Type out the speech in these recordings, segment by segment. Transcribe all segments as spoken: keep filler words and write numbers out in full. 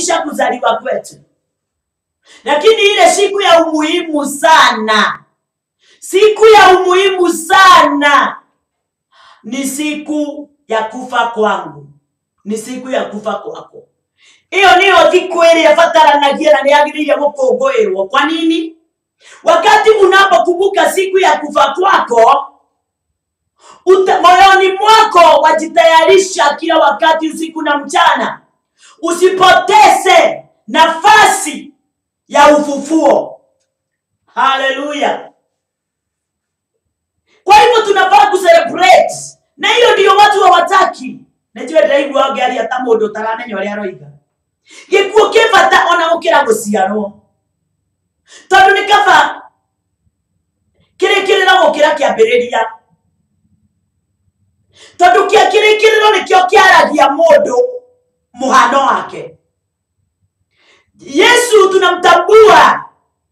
kufurahisha kuzaliwa kwetu. Lakini ile siku ya umuhimu sana, siku ya umuhimu sana ni siku ya kufa kwangu, ni siku ya kufa kwako. Iyo niyo siku ile yafataranagia na niagiriye gukungwirwo. Kwa nini? Wakati unapokumbuka siku ya kufa kwako, moyoni mwako wajitayarisha kila wakati, usiku na mchana, usipoteze nafasi ya ufufuo. Haleluya. Kwa hivyo tunafaa kucelebrate. Na hiyo ndio watu hawataki. Najua ndaigu wao gari hata mundu taramenya uri aroiga. Gikuo kibata ona ukira guciarwo. Tondu ni kaba kirikirira gukira kiambiriria. Tondu kia kirikiriro nikio kiaragia mundu muhano wake. Yesu tunamtambua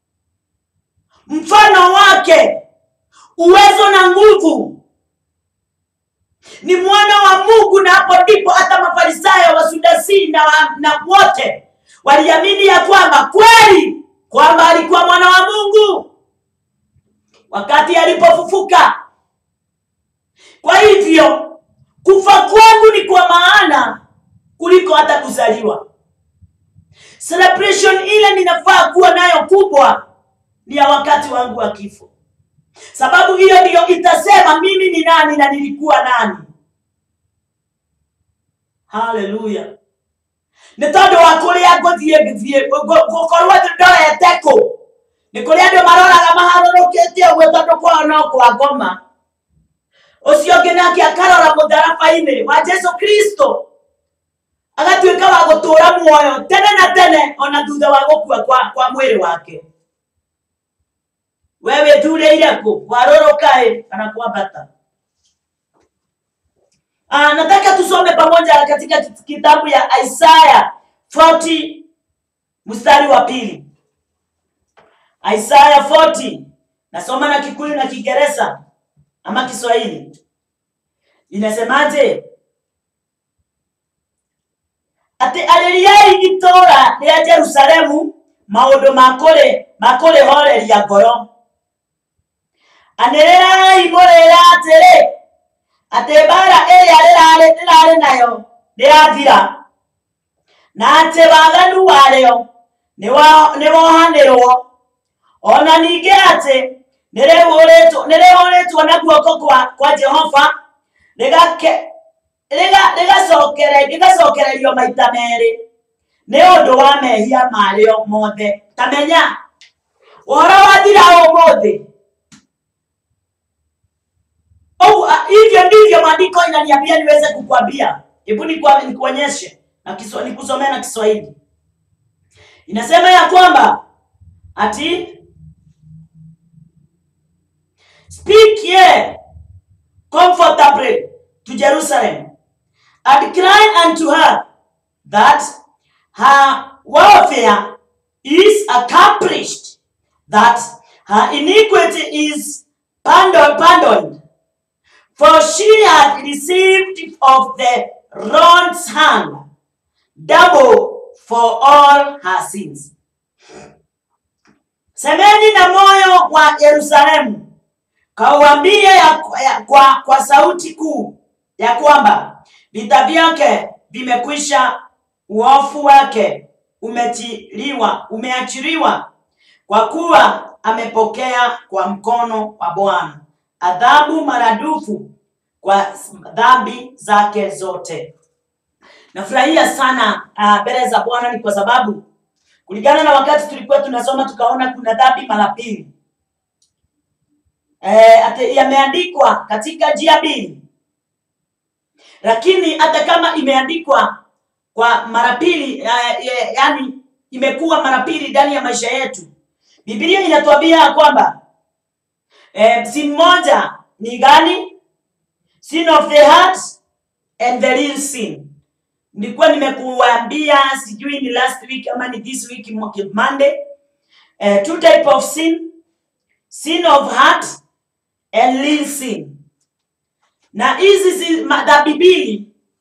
mfano wake, uwezo na nguvu. Ni mwana wa Mungu, na hapo ndipo hata Mafarisayo, Wasaddusi na, na wote waliamini ya kwamba kweli kwamba alikuwa mwana wa Mungu wakati alipofufuka. Kwa hivyo kufa kwangu ni kwa maana kuliko hata kuzaliwa. Celebration ile ninafaa kuwa nayo kubwa ni ya wakati wangu wa kifo. Sababu hiyo ndio itasema mimi ni nani na nilikuwa nani. Hallelujah. Nitondo wakuria ngothie ngithie gukorwa ndoreteko. Nikuria ndio maroraga maharurukite gwe tondu kwa no kwa ngoma. Ucio nginake akarora mutharabaini wa Yesu Kristo, agatuika wa gutura muoyo tene na tene ona thutha wa gukua kwa, kwa mwili wake. Wewe thureire ku warorokae kana kwambata? Ah, nataka tusome pamoja katika kitabu ya Isaya arobaini mstari wa pili. Isaya arobaini, nasoma na Kikuyu na Kiingereza ama Kiswahili. Inasemaje? Ate aleliai itora ya Jerusalemu maundu makore makore hore ya ngoro. Anererai murera atere ate bara eya rerare rerare nayo rirathira, na ate waganu wareo ni wa ni wohanirwo, ona ningi ate nirehoretwo nirehoretwo na guoko kwa kwa Jehova rigake riga rigacokere rigacokererio maita meri ni undu wa mehia mario mothe. Tamenya wora wathira umuthi. Oh, hivyo ndivyo maandiko inaniambia niweze kukuambia. Hebu nikuonyeshe na Kiswahili, nikusomea na Kiswahili. Inasema ya kwamba ati speak ye comfortably to Jerusalem and cry unto her that her warfare is accomplished, that her iniquity is pardoned, pardoned. For she had received of the Lord's hand double for all her sins. Semeni na moyo wa Yerusalemu, kauambie ya, ya, kwa, kwa sauti kuu ya kwamba vita vyake vimekwisha, uofu wake umetiliwa, umeachiliwa, kwa kuwa amepokea kwa mkono wa Bwana adhabu maradufu kwa dhambi zake zote. Nafurahia sana mbele uh, za Bwana ni kwa sababu kulingana na wakati tulikuwa tunasoma tukaona kuna dhambi mara pili. Eh, ate yameandikwa katika njia mbili. Lakini hata kama imeandikwa kwa mara pili, uh, yani imekuwa mara pili ndani ya maisha yetu, Biblia inatuambia kwamba Eh, sin moja ni gani? Sin of the heart and the real sin. Nilikuwa nimekuambia sijui ni last week ama ni this week Monday. Eh, two type of sin. Sin of heart and real sin. Na hizi dhambi mbili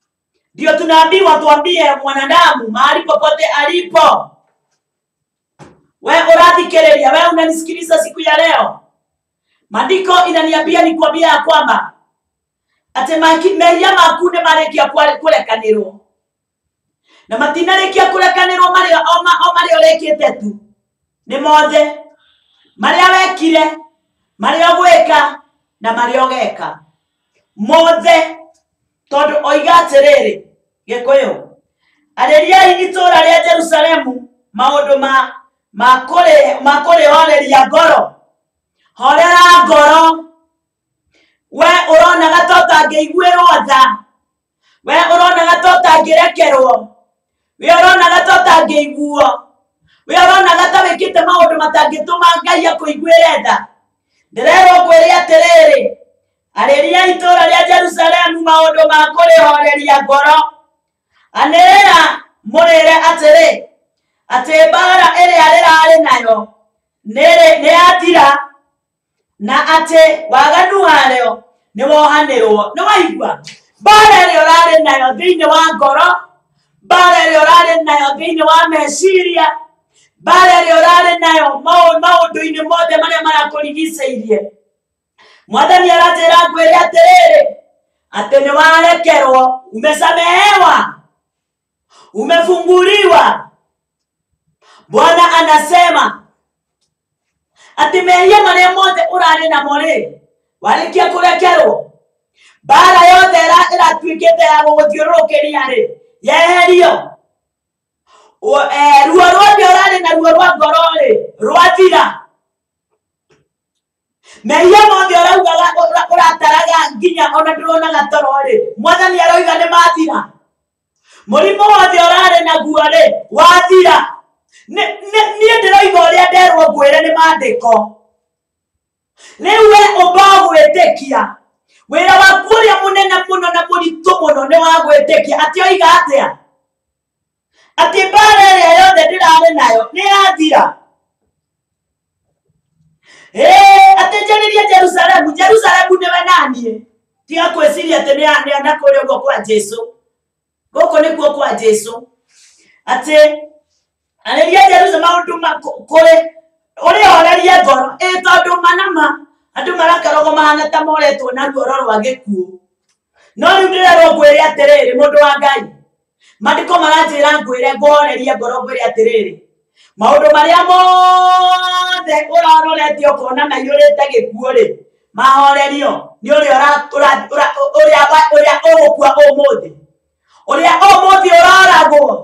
Ndio tunaambiwa tuambie mwanadamu mahali popote alipo. Wewe unathikiriria, wewe unanisikiliza siku ya leo. Maandiko inaniambia nikwambia ya kwamba ate mehia maku nĩ marĩkia kũrekanĩrwo, na matinarĩkia kũrekanĩrwo marĩa o marĩa ũrĩkĩte tu, nĩ mothe marĩa wekire, marĩa ũgwĩka na marĩa ũgeka, mothe. Tondũ oiga atĩrĩrĩ Gĩkũyũ, arĩriai itũũra rĩa Jerusalemu maũndũ ma ma kũrĩhoreria ngoro. Horera ngoro. We uronaga to tangĩiguĩrwo tha, we uronaga to tangĩrekerwo, we uronaga to tangĩiguo, we uronaga ta wĩkĩte maũndũ matangĩtũma Ngai akũiguĩre tha. Ndĩrerwo ngwĩre atĩrĩrĩ, arĩria itũũra rĩa Jerusalemu maũndũ ma kũrĩhoreria ngoro. Anĩrĩra mũrĩre atĩrĩ, atĩ mbara ĩrĩa rĩrarĩ nayo nĩ yathira, na atĩ waganu warĩo nĩ wohanĩrwo. Nĩ waigua? Mbara ĩrĩa ũrarĩ nayo thĩinĩ wa ngoro, mbara ĩrĩa ũrarĩ nayo thĩinĩ wa meciria, mbara ĩrĩa ũrarĩ nayo maũndũ-inĩ mothe marĩa marakũrigicĩirie, Mwathani aranjĩra ngwĩre atĩrĩrĩ, atĩ nĩ warekerwo, umesamehewa, umefunguliwa. Bwana anasema ati mehia marĩa mothe ũrarĩ namo rĩ, warĩkia kũrekerwo. Mbara yothe ĩratuĩkĩte ya gũgũthiũrũrũkĩria rĩ, yeherio. Ruo ruothe ũrarĩ na ruo rwa ngoro rĩ, rwathira. Mehia mothe ũraugaga ũrataraga nginya ona ndũronaga toro rĩ, Mwathani aroiga nĩ mathira. Mũrimũ wothe ũrarĩ naguo rĩ, wathira. Niĩ ndĩroiga ũrĩa nderwo ngwĩre nĩ maandĩko. Rĩu we ũmba gwĩtĩkia, wĩra waku ũrĩa mũnene mũno na mũritũ mũno nĩ wa gwĩtĩkia. Atĩ oiga atĩa? Atĩ mbara ĩrĩa yothe ndĩrarĩ nayo nĩ yathira. Eh, atĩ njarĩrie Jerusalemu. Jerusalemu nĩwe naniĩ, tiga kwĩciria atĩ nĩ anakũrĩa ũguo kwa Jesu. Gũkũ nĩkuo kwa Jesu. Atĩ arĩria Jerusalemu maũndũ kũrĩ ũrĩhorerie ngoro. Ĩ tondũ manama andũ marakarogwo mahana ta moretwo na ruoro rwa gĩkuũ. No rĩu ndĩrerwo ngwĩre atĩrĩrĩ, mũndũ wa Ngai, maandĩko maranjĩra ngwĩre ngũhorerie ngoro, ngwĩre atĩrĩrĩ, maũndũ marĩa mothe ũraroretie ũkona maiyũrĩte gĩkuũ rĩ, mahorerio nĩ ũrĩa ũrĩa ũgũkua ũmũthĩ, ũrĩa ũmũthĩ ũroragwo.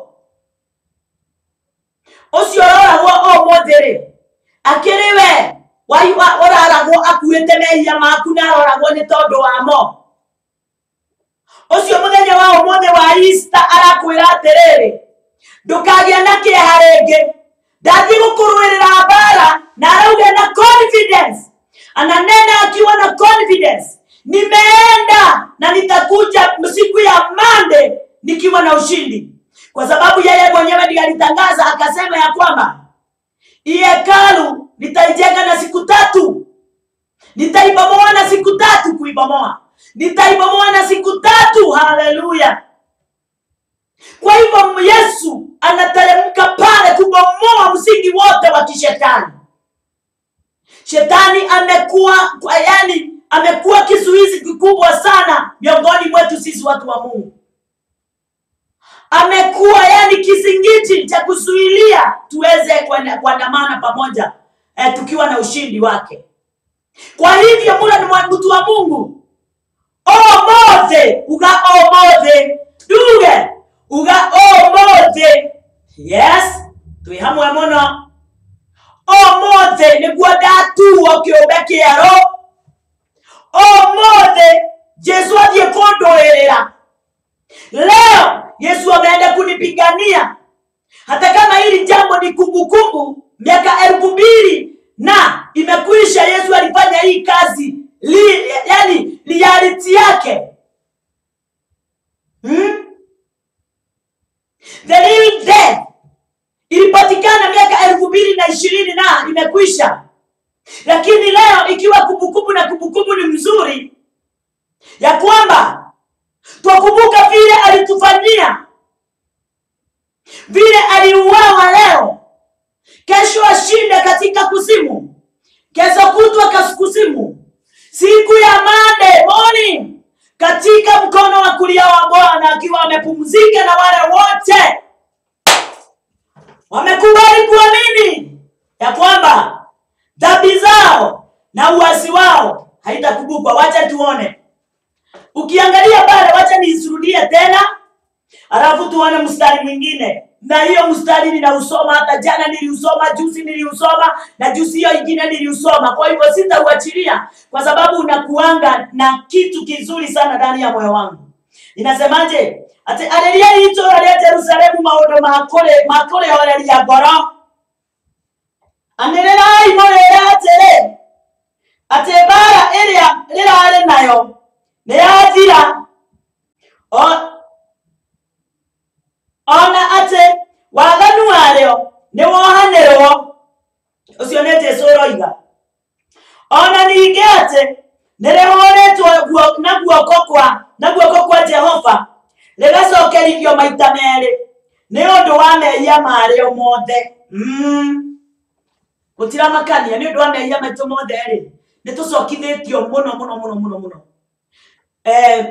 Ũcio ũroragwo ũmũthĩ rĩ, akĩrĩ we ũraragwo akuĩte mehia maku na aroragwo nĩ tondũ wamo. Ũcio mũthenya wa ũmũthĩ wa Easter arakwĩra atĩrĩrĩ, ndũkagĩa na kĩeha rĩngĩ, ndathiĩ gũkũrũĩrĩra mbara. Na arauga na confidence, ananena akiwa na confidence, nimeenda na nitakuja siku ya Monday nikiwa na ushindi. Kwa sababu yeye mwenyewe ndiye alitangaza akasema ya kwamba hii hekalu nitaijenga na siku tatu, nitaibomoa na siku tatu. Kuibomoa, nitaibomoa na siku tatu. Haleluya! Kwa hivyo Yesu anateremka pale kubomoa msingi wote wa kishetani. Shetani amekuwa yani amekuwa kizuizi kikubwa sana miongoni mwetu sisi watu wa Mungu. Amekuwa yani kizingiti cha kuzuilia tuweze kuandamana pamoja eh, tukiwa na ushindi wake. Kwa hivyo mula ni mtu wa Mungu, omothe uga omothe duge uga omothe. Yes, tui hamwe muno. Omothe nĩguo ndatuo kĩũmbe kĩerũ. Omothe Jesu athiĩ kũndũĩrĩra. Leo Yesu ameenda kunipigania. Hata kama hili jambo ni kumbukumbu miaka elfu mbili na imekwisha, Yesu alifanya hii kazi li, yani reality yake. Hmm? The real death ilipatikana miaka elfu mbili na ishirini na imekwisha. Lakini leo ikiwa kumbukumbu na kumbukumbu ni mzuri ya kwamba Twakumbuka vile alitufanyia, vile aliuawa leo, kesho ashinde katika kuzimu, kesho kutwa kuzimu, siku ya Monday morning katika mkono wa kulia wa Bwana, akiwa amepumzika na wale wote wamekubali kuamini ya kwamba dhambi zao na uasi wao haitakumbukwa. Wacha tuone. Ukiangalia pale, wacha niisirudie tena, alafu tuone mstari mwingine. Na hiyo mstari ninausoma, hata jana niliusoma, juzi niliusoma, na juzi hiyo ingine niliusoma. Kwa hivyo sitauachilia kwa sababu unakuanga na kitu kizuri sana ndani ya moyo wangu. Inasemaje? Ate alelia ito ya Yerusalemu maodo makole makole ya goro. Anelela imole ya tere. Ate bara elia lila ale nayo. Ne atira. O ona ate waganu aleo ne wohanerwo usionete soroiga. Ona ninge ate nerehoretwo guo na guoko kwa na guoko kwa Jehova legacokerithio maita meri ni undu wa mehia mareo mothe. mm gutira makania ni undu wa mehia maitu mothe ri ni tucokithitio muno muno muno muno muno. eh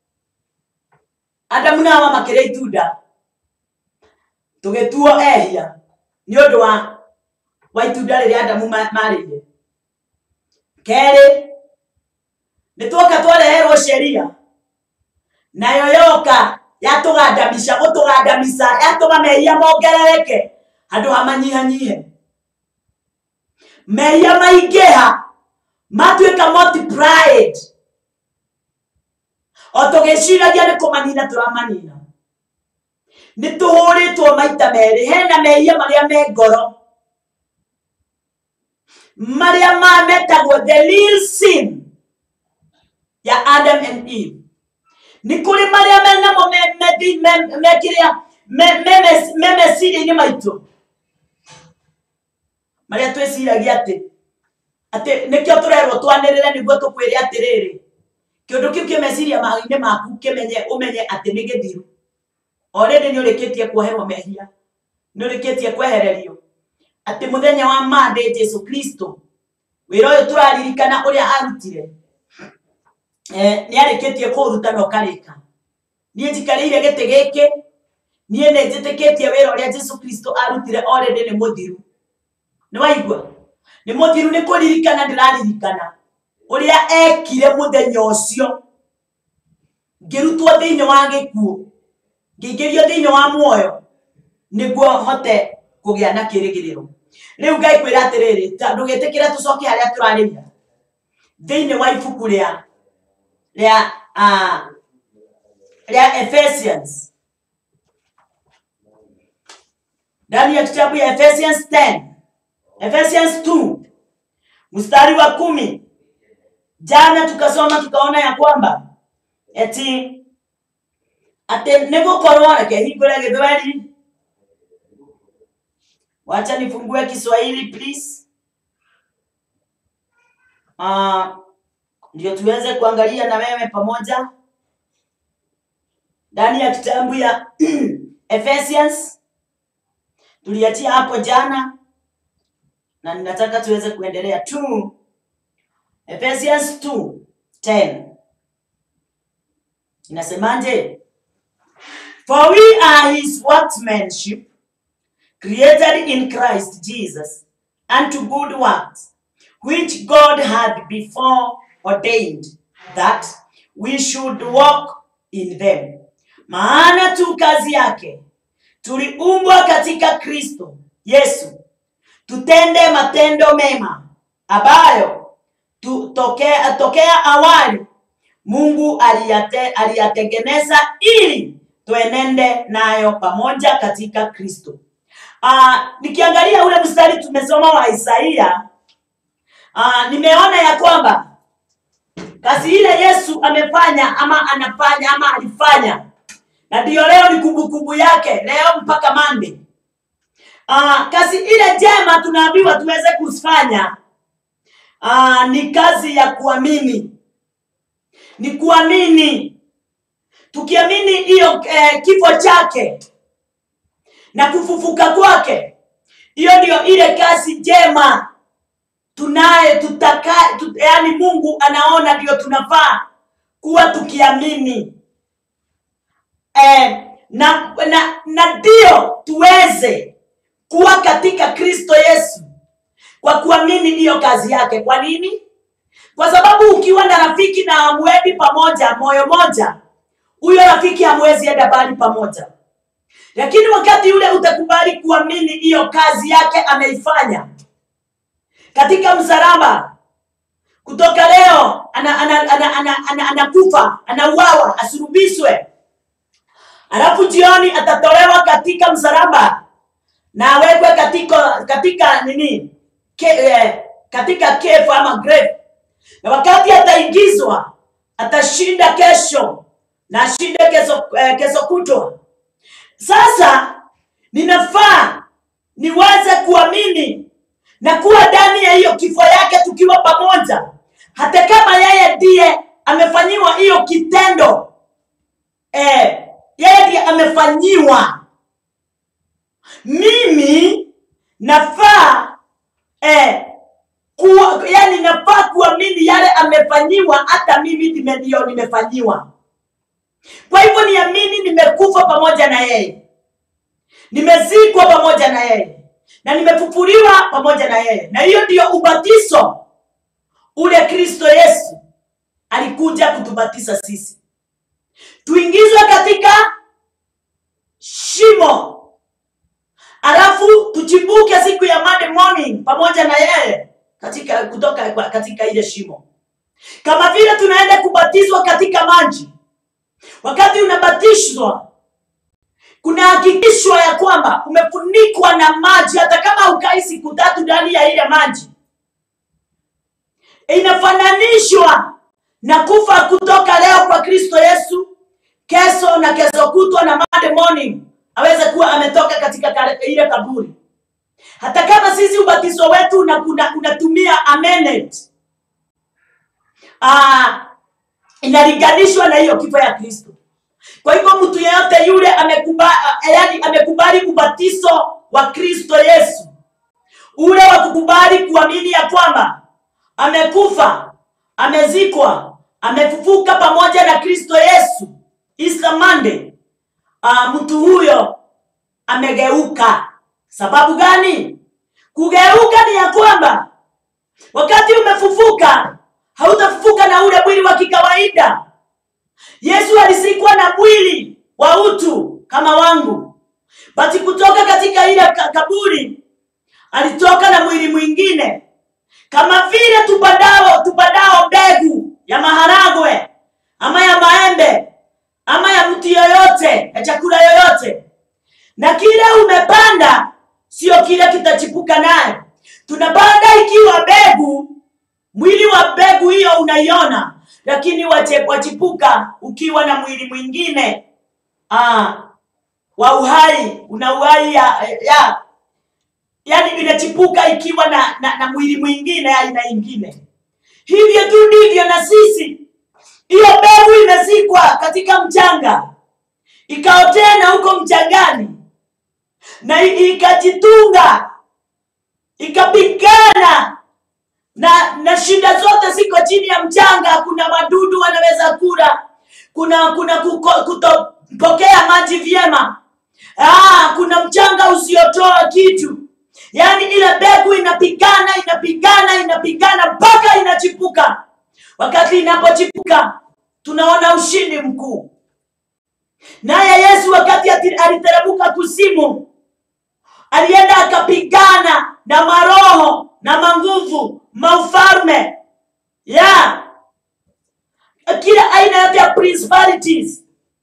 Adamu na Hawa makire itunda tugetuo ehia ni undu wa wa itunda riri Adamu marire. Keri ni tuoka twareherwo sheria nayo yoka yatugandamisha gutugandamisha yatuma mehia mongerereke handu hamanyihanyihe. Mehia maingiha matuika multiplied, otugiciragia ni kumanina turamanina. Ni tuhuritwo maita meri. Hena mehia maria me ngoro, maria mametagwo the real sin ya Adam and Eve. Ni kuri maria menamo mekiria memesiri ni maitu maria tweciragia ati ati nikio turerwo twanirire niguo tukwire atiriri kiundu kiu kimeciria maine maku kimenye umenye ati ni githiru. Already ni urikitie kuoherwo mehia, ni urikitie kwehererio ati muthenya wa Monday Jesu Kristo wira uyu turaririkana uria arutire. Eh, ni arikitie kuruta no karika. Ni njikariire gite giki, ni ene njitikitie wira uria Jesu Kristo arutire already ni muthiru. Ni waigua? Ni muthiru, ni kuririkana ndiraririkana uria ekire muthenya ucio, ngirutwo thiini wa gikuo, ngigerio thiini wa muoyo niguo hote kugia na kirigiriro. Riu Ngai kwira atiriri, tandu gitikira tucoke haria turariria thiini wa ibuku ria ria ah ria Ephesians, ndani ya kitabu ya Ephesians ten, Ephesians two mstari wa kumi. Jana tukasoma tukaona ya kwamba eti ate negukorwo reke hingure githweri. Wacha nifungue Kiswahili please, ah ndio tuweze kuangalia na wewe pamoja ndani ya kitabu ya Ephesians. Tuliachia hapo jana na ninataka tuweze kuendelea tu. Ephesians two ten inasemaje? For we are his workmanship, created in Christ Jesus unto good works, which God had before ordained that we should walk in them. Maana tu kazi yake tuliumbwa katika Kristo Yesu tutende matendo mema ambayo tutokea tokea awali Mungu aliyate, aliyatengeneza ili tuenende nayo pamoja katika Kristo. Ah, nikiangalia ule mstari tumesoma wa Isaia, ah nimeona ya kwamba kazi ile Yesu amefanya ama anafanya ama alifanya, na ndio leo ni kumbukumbu yake, leo mpaka Monday. Ah, kazi ile jema tunaambiwa tuweze kufanya, ah ni kazi ya kuamini. Ni kuamini. tukiamini hiyo eh, kifo chake na kufufuka kwake, hiyo ndio ile kazi njema tunaye tutaka tut, yani Mungu anaona ndio tunafaa kuwa tukiamini eh, na na na ndio tuweze kuwa katika Kristo Yesu kwa kuamini hiyo kazi yake. Kwa nini? Kwa sababu ukiwa na rafiki na hamwendi pamoja moyo moja, huyo rafiki hamwezi enda bali pamoja. Lakini wakati ule utakubali kuamini hiyo kazi yake ameifanya katika msalaba, kutoka leo anakufa ana, ana, ana, ana, ana anauawa, asulubishwe, alafu jioni atatolewa katika msalaba na awekwe katika katika nini Ke, eh, katika kefu ama grave, na wakati ataingizwa atashinda kesho na ashinde kesho, eh, kesho kutwa. Sasa ninafaa niweze kuamini na kuwa ndani ya hiyo kifo yake tukiwa pamoja, hata kama yeye ndiye amefanyiwa hiyo kitendo. Eh, yeye ndiye amefanyiwa. Mimi nafaa eh, kuwa, yani nafaa kuamini yale amefanyiwa, hata mimi ndio nimefanyiwa. Kwa hivyo niamini nimekufa pamoja na yeye, nimezikwa pamoja na yeye, na nimefufuliwa pamoja na yeye. Na hiyo ndio ubatizo ule Kristo Yesu alikuja kutubatiza sisi, tuingizwe katika shimo, alafu tuchibuke siku ya Monday morning pamoja na yeye katika kutoka katika ile shimo. Kama vile tunaenda kubatizwa katika maji, wakati unabatizwa kuna hakikishwa ya kwamba umefunikwa na maji, hata kama ukai siku tatu ndani ya ile maji. Inafananishwa na kufa kutoka leo kwa Kristo Yesu, kesho na kesho kutwa na Monday morning aweze kuwa ametoka katika ile kaburi. Hata kama sisi ubatizo wetu unatumia amenet, ah, inalinganishwa na hiyo kifo ya Kristo. Kwa hivyo mtu yeyote yule amekubali, yani amekubali ubatizo wa Kristo Yesu, ule wa kukubali kuamini ya kwamba amekufa, amezikwa, amefufuka pamoja na Kristo Yesu Easter Monday, uh, mtu huyo amegeuka. Sababu gani? Kugeuka ni ya kwamba wakati umefufuka, hautafufuka na ule mwili wa kikawaida. Yesu alizikwa na mwili wa utu kama wangu, basi kutoka katika ile kaburi alitoka na mwili mwingine, kama vile tupandao tupandao mbegu ya maharagwe ama ya maembe ama ya mti yoyote, ya chakula yoyote, na kile umepanda sio kile kitachipuka naye. Tunapanda ikiwa mbegu, mwili wa mbegu hiyo unaiona, lakini wachipuka ukiwa na mwili mwingine ah, wa uhai, una uhai ya, ya yani inachipuka ikiwa na, na, na mwili mwingine aina nyingine. Hivyo tu ndivyo na sisi. Hiyo mbegu imezikwa katika mchanga, ikaotea na huko mchangani, na ikajitunga, ikapigana na na shida zote ziko chini ya mchanga. Kuna wadudu wanaweza kula, kuna kuna kutopokea maji vyema, ah, kuna mchanga usiotoa kitu. Yani ile mbegu inapigana inapigana inapigana mpaka inachipuka. Wakati inapochipuka tunaona ushindi mkuu. Naye Yesu wakati aliteremka kuzimu, alienda akapigana na maroho na manguvu, maufalme, ya kila aina ya principalities.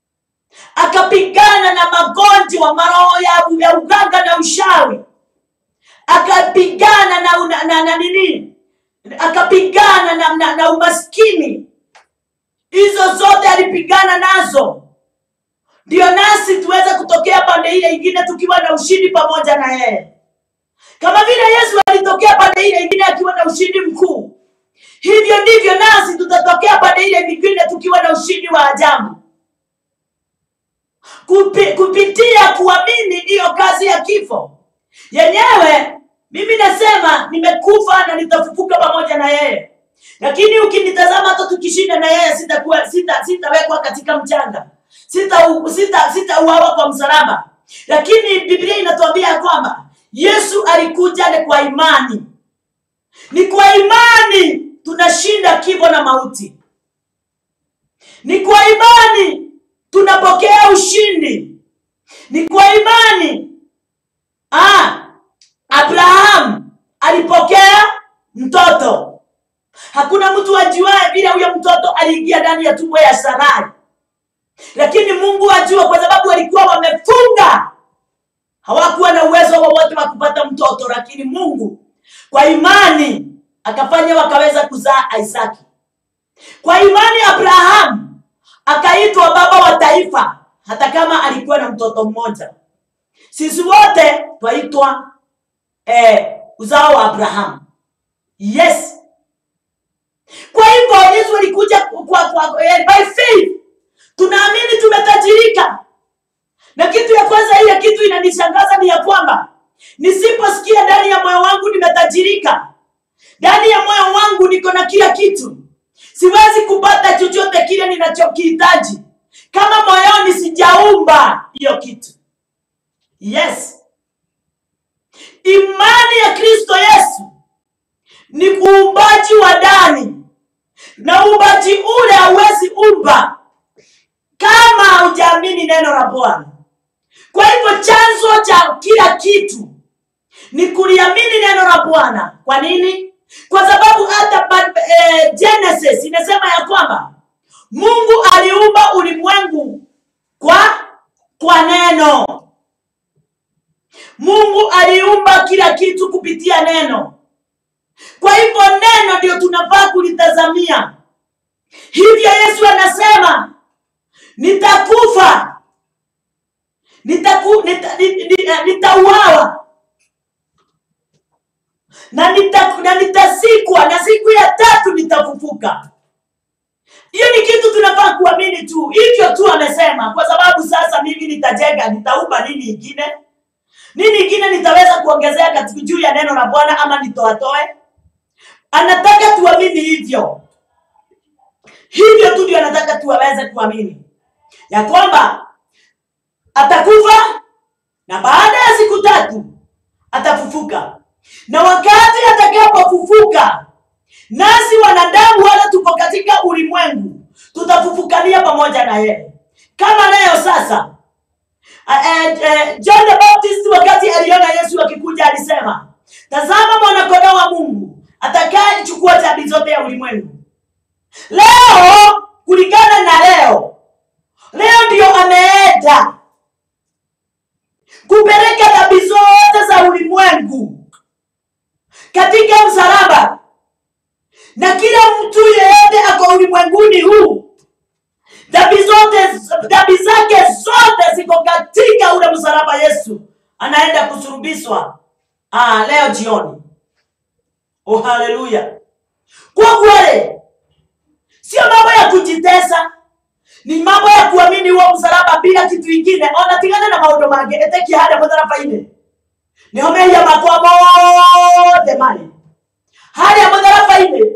Akapigana na magonjwa, maroho ya, ya uganga na ushawi. Akapigana na una, na, na nini? Akapigana na, na, na umaskini. Hizo zote alipigana nazo. Ndio nasi tuweze kutokea pande ile nyingine tukiwa na ushindi pamoja na yeye. Kama vile Yesu alitokea pande ile nyingine akiwa na ushindi mkuu, hivyo ndivyo nasi tutatokea pande ile nyingine tukiwa na ushindi wa ajabu. Kupi, kupitia kuamini hiyo kazi ya kifo yenyewe. Mimi nasema nimekufa na nitafufuka pamoja na yeye. Lakini ukinitazama hata tukishinda na yeye, sitakuwa sita sitawekwa katika mchanga. Sita sita sitauawa kwa msalaba. Lakini Biblia inatuambia kwamba Yesu alikuja ni kwa imani. Ni kwa imani tunashinda kifo na mauti. Ni kwa imani tunapokea ushindi. Ni kwa imani ah Abraham alipokea mtoto. Hakuna mtu ajuaye bila huyo mtoto aliingia ndani ya tumbo ya Sarai. Lakini Mungu ajua, kwa sababu walikuwa wamefunga. Hawakuwa na uwezo wowote wa kupata mtoto, lakini Mungu kwa imani akafanya wakaweza kuzaa Isaki. Kwa imani Abraham akaitwa baba wa taifa, hata kama alikuwa na mtoto mmoja. Sisi wote twaitwa eh, uzao wa Abraham. Yes. Kwa hivyo Yesu alikuja kwa, kwa eh, by faith. Tunaamini tumetajirika. Na kitu ya kwanza, ile kitu inanishangaza ni ya kwamba nisiposikia ndani ya moyo wangu nimetajirika, ndani ya moyo wangu niko na kila kitu, siwezi kupata chochote kile ninachokihitaji kama moyoni sijaumba hiyo kitu. Yes. Imani ya Kristo Yesu ni uumbaji wa ndani, na uumbaji ule hauwezi umba kama hujaamini neno la Bwana. Kwa hivyo chanzo cha kila kitu ni kuliamini neno la Bwana. Kwa nini? Kwa sababu hata eh, Genesis inasema ya kwamba Mungu aliumba ulimwengu kwa kwa neno. Mungu aliumba kila kitu kupitia neno. Kwa hivyo neno ndio tunafaa kulitazamia. Hivyo Yesu anasema nitakufa, nitaku nita, nita, nitauawa na nita, na nitazikwa, na siku ya tatu nitafufuka. Hiyo ni kitu tunafaa kuamini tu. Hivyo tu amesema, kwa sababu sasa mimi nitajenga, nitaumba nini ingine? Nini ingine nitaweza kuongezea katika juu ya neno la Bwana ama nitoatoe? Anataka tuamini hivyo. Hivyo tu ndio anataka tuweze kuamini ya kwamba atakufa na baada ya siku tatu atafufuka. Na wakati atakapofufuka, nasi wanadamu wala tuko katika ulimwengu tutafufukania pamoja na yeye. Kama leo sasa uh, uh, John the Baptist wakati aliona Yesu akikuja alisema, tazama mwana kondoo wa Mungu atakaye chukua dhambi zote ya ulimwengu. Leo kulingana na leo, leo ndio ameenda kupeleka dhambi zote za ulimwengu katika msalaba. Na kila mtu yeyote ako ulimwenguni huu, dhambi zote dhambi zake zote ziko katika ule msalaba. Yesu anaenda kusulubishwa ah leo jioni. Oh haleluya. Kwa kweli sio mambo ya kujitesa, ni mambo ya kuamini huo msalaba bila kitu kingine. Ona tigana na maondo mange eteki hada msalaba ine. Ni homeya makwa mote mali. Hada msalaba ine.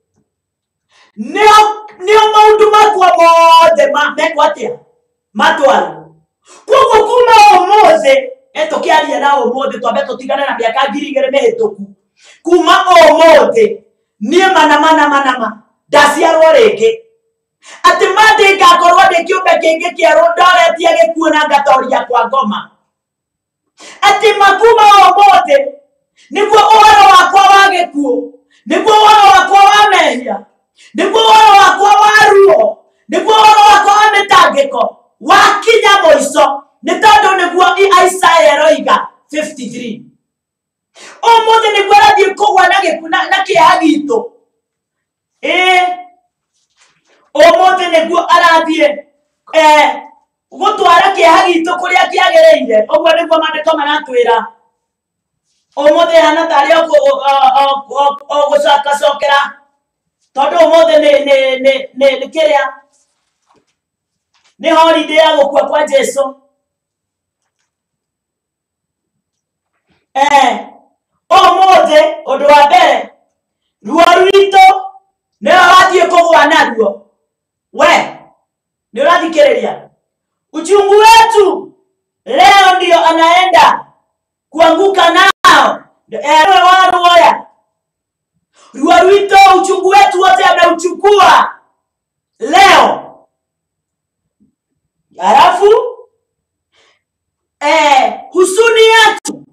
Neo neo maondo makwa mote ma mekwatia. Matwala. Kwa kuma omoze etoki ali na omoze twabeto tigana na biaka girigere mehetoku. Kuma omoze nie mana mana manama dasia roreke atimade ga korode kiumbe kenge kia rondore tiage kuona gatoria kwa ngoma atimakuma omoze niguo uhoro wakwa wage kuo, niguo uhoro wakwa wamehia, niguo uhoro wakwa waruo, niguo uhoro wakwa wametangiko wakinya moico ni tondu niguo Isaiah roiga fifty-three. Omoze niguo rathie kugwa na gikuna na kiaha gitu. Eh omoze niguo arathie eh gutwara kiaha gitu kuria kiagereire. Ogwo niguo mandiko maratwira. Omoze hana tari o gucaka cokera tondu omoze ni ni ni ni kiria ni holiday ya gukua kwa Jesu. Eh, omote odo wa mbere ruo rwito ne wathie kugwa naruo. We ni urathikiriria, uchungu wetu leo ndio anaenda kuanguka nao. Ewe waruoya, ruo rwito, uchungu wetu wote ameuchukua leo. Halafu eh husuni yetu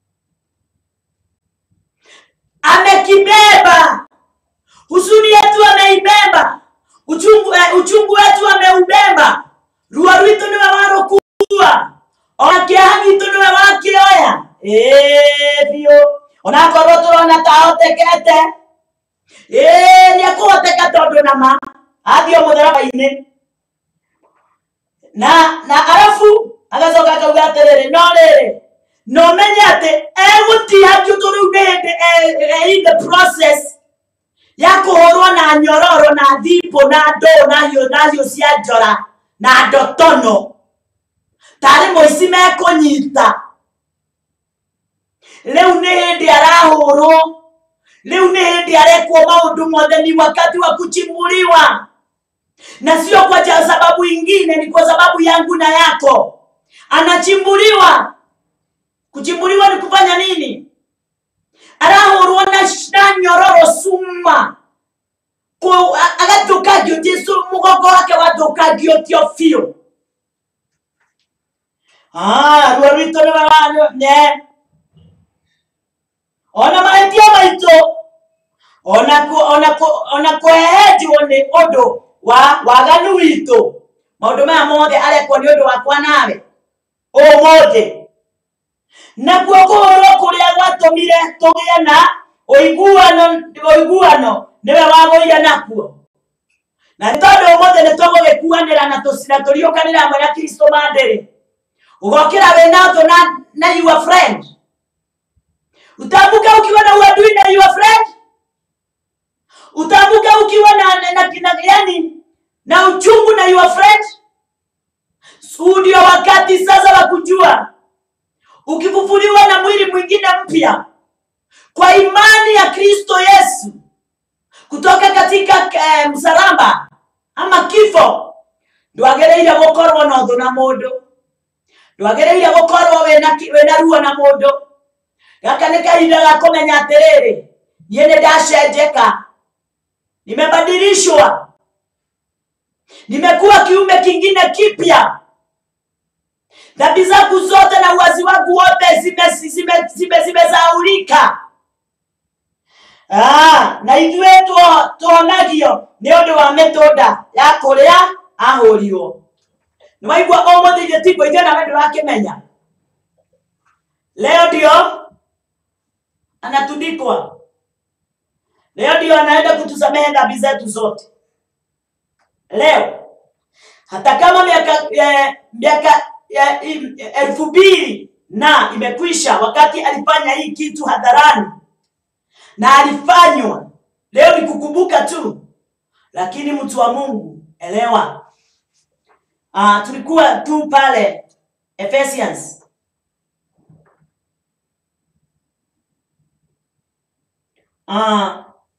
amekibeba, husuni yetu ameibeba, uchungu eh, uchungu wetu ameubeba. Ruo rwito niwe warokuwa, ona kiaha gitu niwe wakioya. Eh bio ona korwo turona taotekete, eh ni akoteka tondu nama athio mutharabaini na na arafu agacoka akauga atiriri, no riri no menye ati egutia njuturu nende in the process ya kuhorwa na nyororo na thipo na ndo na hiyo na hiyo cia njora na ndotono tari moici mekunyita. Leo ni hindi arahurwo, leo ni hindi arekwo maundu mothe, ni wakati wa kuchimbuliwa, na sio kwa sababu ingine, ni kwa sababu yangu na yako. Anachimbuliwa. Kuchimbuliwa ni kufanya nini? Arahurwo na nyororo suma ko agatukagio Jesu mugongo wake watukagio Theophilo. Ah, ruo rwito ni wano ne ona maitia maito ona ko ona ko ona ko ehejwo ni ondo wa waganu wito maundu maya mothe arekwo ni ondo wakwa nawe umuthi na kuokorwo kuria gwatumire tugie na uiguano uiguano niwe wagoire nakuo na tondu umuthi ni tugugikuanira na tusira turiokanira hamwe na Kristo mandiri ugokira wena to na na your friend. Utambuka ukiwa na uadui na your friend. Utambuka ukiwa na na kina yani na uchungu na your friend. Ndio wakati sasa wa kujua, ukifufuliwa na mwili mwingine mpya kwa imani ya Kristo Yesu kutoka katika eh, msalaba ama kifo, ndwagereire gukorwo na uthu na mundu, ndwagereire gukorwo wena wena ruo na mundu. Gaka ni kahinda ga kumenya atiriri, nie ni ndacenjeka, nimebadilishwa, nimekuwa kiume kingine kipya. Dhambi zangu zote na uwazi wangu wote zime zime zime zimezaulika. Ah, na ithuĩ tuonagio ni undu wa metoda ya kuria ahurirwo. Ni waigua umuthi gĩtiko ithuĩ na wendu wakimenya. Leo ndio anatundikwa. Leo ndio anaenda kutusamehe dhambi zetu zote. Leo hata kama miaka miaka elfu mbili na imekwisha wakati alifanya hii kitu hadharani na alifanywa, leo ni kukumbuka tu. Lakini mtu wa Mungu, elewa, ah tulikuwa tu pale Ephesians ah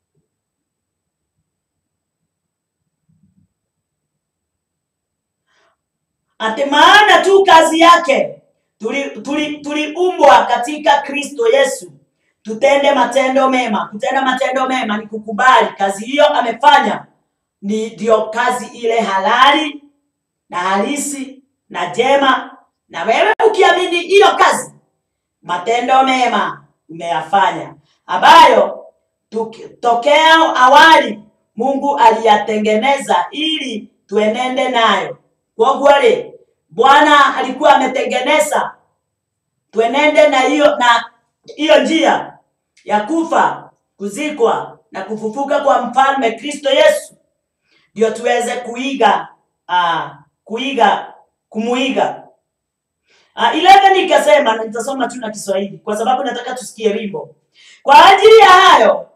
ate maana tu kazi yake tuliumbwa tuli, tuli katika Kristo Yesu tutende matendo mema. Kutenda matendo mema ni kukubali kazi hiyo amefanya, ni ndio kazi ile halali na halisi na jema, na wewe ukiamini hiyo kazi, matendo mema umeyafanya ambayo tokea awali Mungu aliyatengeneza ili tuenende nayo. Kwa kweli Bwana alikuwa ametengeneza tuenende na hiyo na hiyo njia ya kufa, kuzikwa na kufufuka kwa mfalme Kristo Yesu, ndio tuweze kuiga ah kuiga kumuiga. Ah eleven nikasema, na nitasoma tu na Kiswahili kwa sababu nataka tusikie wimbo. Kwa ajili ya hayo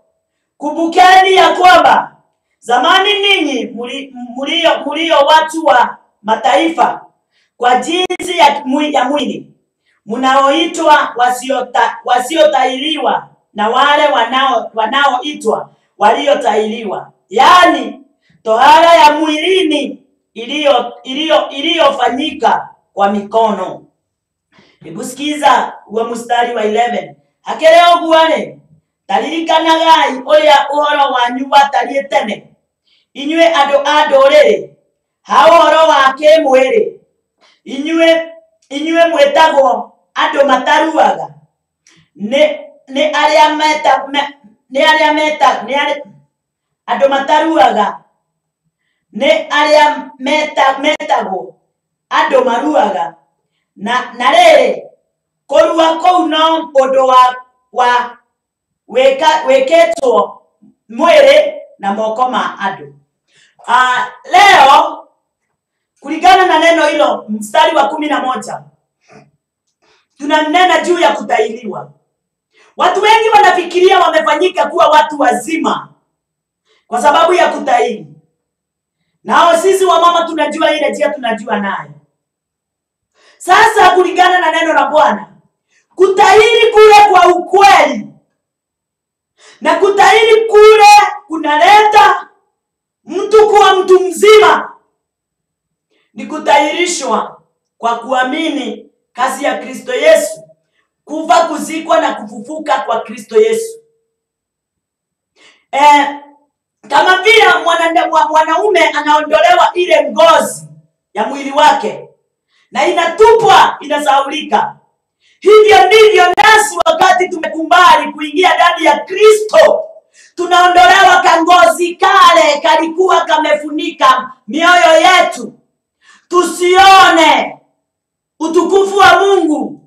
kumbukeni ya kwamba zamani ninyi mulio mulio watu wa mataifa kwa jinsi ya mwili, ya mwili mnaoitwa wasiota wasiotahiriwa na wale wanao wanaoitwa waliotailiwa, yani tohara ya mwilini iliyo iliyo iliyofanyika kwa mikono. Hebu sikiza wa mstari wa eleven. Hakereo guane taririkanagai oya uhoro wanyu watariĩ tene, inyue andũ a ndũrĩrĩ, ha ũhoro wa kĩmwĩrĩ, inyue inyue mwĩtagwo andũ mataruaga, nĩ nĩ arĩa meta nĩ arĩa meta nĩ arĩa andũ mataruaga, nĩ arĩa meta metagwo andũ maruaga, na na rĩrĩ kũrua kũu no ũndũ wa wa weka weketwo mwĩrĩ na moko ma andũ. Uh, leo kulingana na neno hilo mstari wa kumi na moja tunanena juu ya kutahiriwa. Watu wengi wanafikiria wamefanyika kuwa watu wazima kwa sababu ya kutahiri. Nao sisi wamama tunajua ile njia tunajua nayo. Sasa kulingana na neno la Bwana, kutahiri kule kwa ukweli na kutahiri kule kunaleta mtu kuwa mtu mzima ni kutahirishwa kwa kuamini kazi ya Kristo Yesu, kufa, kuzikwa na kufufuka kwa Kristo Yesu. Eh, kama vile mwanaume anaondolewa ile ngozi ya mwili wake na inatupwa, inasahaulika, hivyo ndivyo nasi wakati tumekubali kuingia ndani ya Kristo tunaondolewa kangozi kale kalikuwa kamefunika mioyo yetu tusione utukufu wa Mungu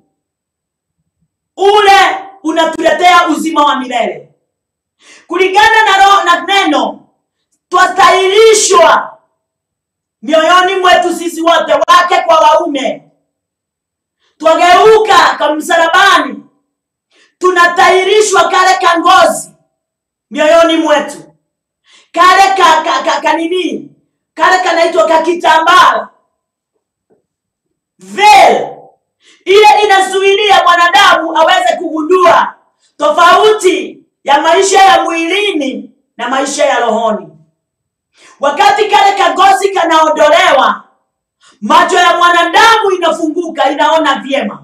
ule unatuletea uzima wa milele. Kulingana na roho na neno, twatahirishwa mioyoni mwetu sisi wote, wake kwa waume. Twageuka kwa msalabani, tunatahirishwa kale kangozi mioyoni mwetu. Kale ka, ka, ka, kanini, kale kanaitwa kakitambara, veil. Ile inazuilia mwanadamu aweze kugundua tofauti ya maisha ya mwilini na maisha ya rohoni. Wakati kale kangozi kanaondolewa, macho ya mwanadamu inafunguka, inaona vyema.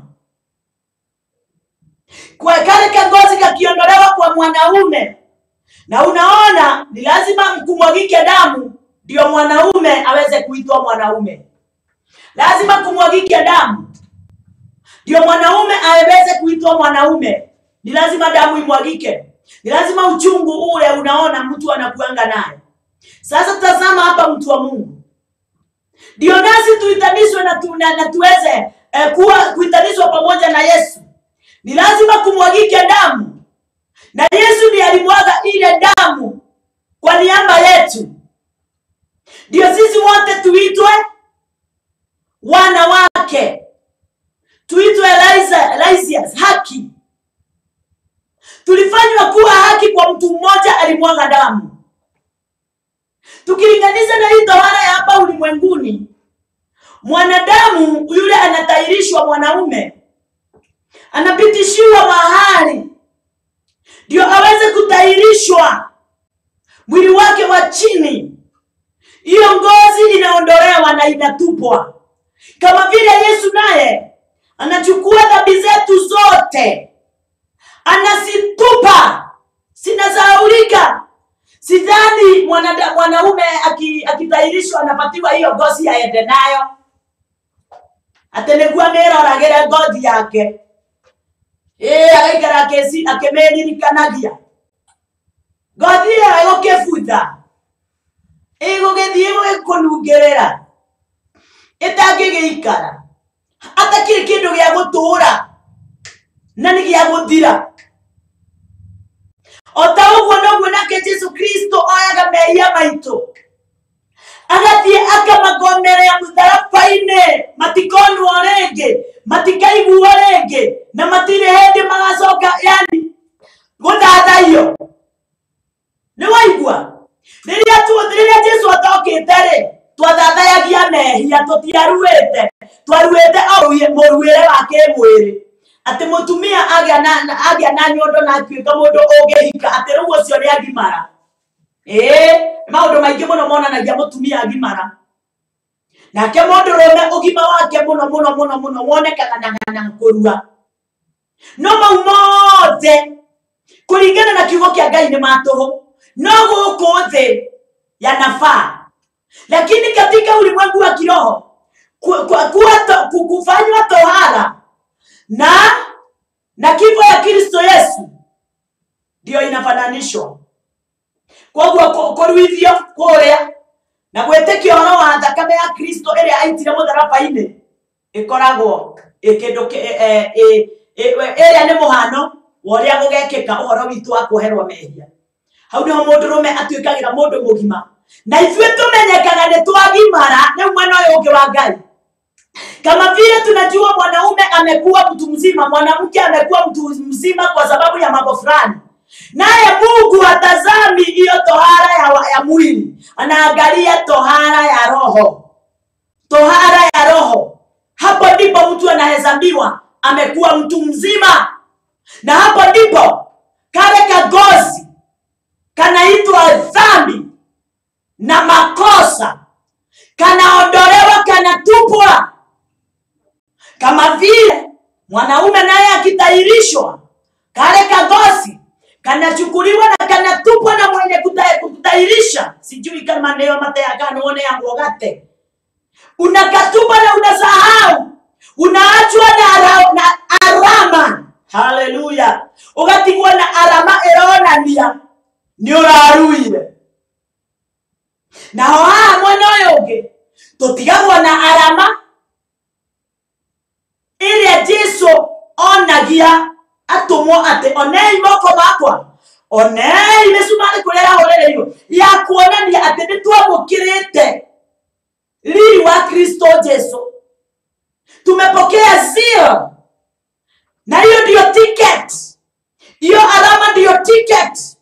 Kwa kale kangozi kakiondolewa kwa mwanaume, na unaona ni lazima kumwagike damu ndio mwanaume aweze kuitwa mwanaume. Lazima kumwagike damu ndio mwanaume aweze kuitwa mwanaume. Ni lazima damu imwagike. Ni lazima uchungu ule unaona mtu anakuanga naye. Sasa tazama hapa, mtu wa Mungu, ndio nasi tuitanishwe na, tu, na, na tuweze eh, kuwa kuitanishwa pamoja na Yesu. Ni lazima kumwagike damu, na Yesu ndiye alimwaga ile damu kwa niaba yetu. Ndio sisi wote tuitwe wana wake, tuitwe Elysias, haki. Tulifanywa kuwa haki kwa mtu mmoja alimwaga damu. Tukilinganisha na hii tohara ya hapa ulimwenguni, mwanadamu yule anatahirishwa, mwanaume anapitishiwa mahali ndio aweze kutahirishwa mwili wake wa chini. Hiyo ngozi inaondolewa na inatupwa. Kama vile Yesu naye anachukua dhambi zetu zote, anasitupa, sinasahaulika. Sidhani mwanaume akitahirishwa anapatiwa hiyo ngozi aende nayo. Atenegua nera ragera ngozi yake. Eh, agaikara kesi akemenirikanagia. Ngozi ya gokefuta. Ego gethiewo ekonungerera. Etagegeikara. Ata kile kindu gya gutura na ni gya guthira. Otaugo no nake Yesu Kristo ayaga meia maito. Agathie akamagomera ya mutarafaine, matikonu orenge, matikaibu orenge, na matire hende magacoka, yani guthatha hiyo. Ni waigua? Riria tu riria Yesu atokete ri, twathathayagia mehia tutiaruite twaruite auye muruire wake mwiri ati mutumia agia na agia na nyondo na tuika mundu ungehika ati riu ucio ni agimara eh maundu maingi muno monanagia mutumia agimara nake mundu rume ugima wake muno muno muno muno wonekaga na kurua no mau mothe kuringana na kiugo kia Ngai ni matuhu no guku thi yanafaa lakini katika ulimwengu wa kiroho kufanywa tohara na na kifo ya Kristo Yesu ndio inafananishwa kwa kuruithio kuria na gwetekio horo wa thakame ya Kristo ere aitire mutharabaini ikoragwo ikindu ere ni muhano woria gugekeka uhoro witu wa kuherwa mehia hau niho mundu rume atuikagira mundu mugima na ithuĩ tumenyekaga ni twagimara ni mwena uyu ungi wa Ngai kama vile tunajua mwanaume amekuwa mtu mzima mwanamke amekuwa mtu mzima kwa sababu ya mambo fulani naye Mungu atazami hiyo tohara ya, ya mwili anaangalia tohara ya roho tohara ya roho hapo ndipo mtu anahesabiwa amekuwa mtu mzima na hapo ndipo kale kagozi kanaitwa dhambi na makosa kanaondolewa kanatupwa kama vile mwanaume naye akitahirishwa kale kagozi kanachukuliwa na kanatupwa na mwenye kutahirisha sijui kama leo mate akaone yangu gate unakatupa na unasahau unaachwa na, na alama haleluya ugatigwa na alama eronania ni uraruire na haa mwana yoge tutigagwa na alama ile Jesu onagia atomo ate onei moko makwa onei mesumari kulera horere hiyo ya kuonania ate nitwamukirite lili wa Kristo Jesu tumepokea zio na hiyo ndio ticket hiyo alama ndio ticket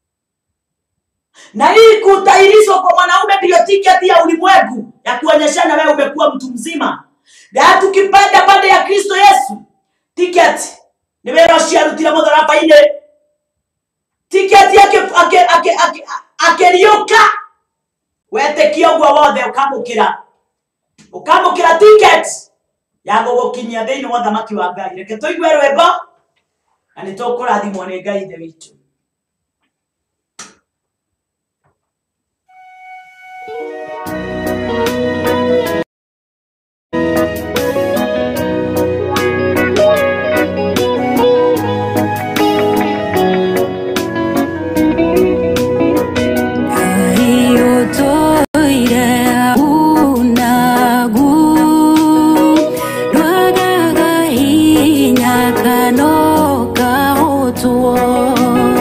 na hii kutahirishwa kwa mwanaume ndio ticket ya ulimwengu ya kuonyeshana wewe umekuwa mtu mzima na tukipanda pande ya Kristo Yesu ticket ni wewe ushiarutira mutharaba-ini ticket yake ake ake ake akerioka wetekio gwa wothe ukamukira ukamukira ticket ya gugukinyia thiini wa thamaki wa Ngai reke tuigue rwimbo na nitũkũrathimwo nĩ Ngai ithe witũ. No,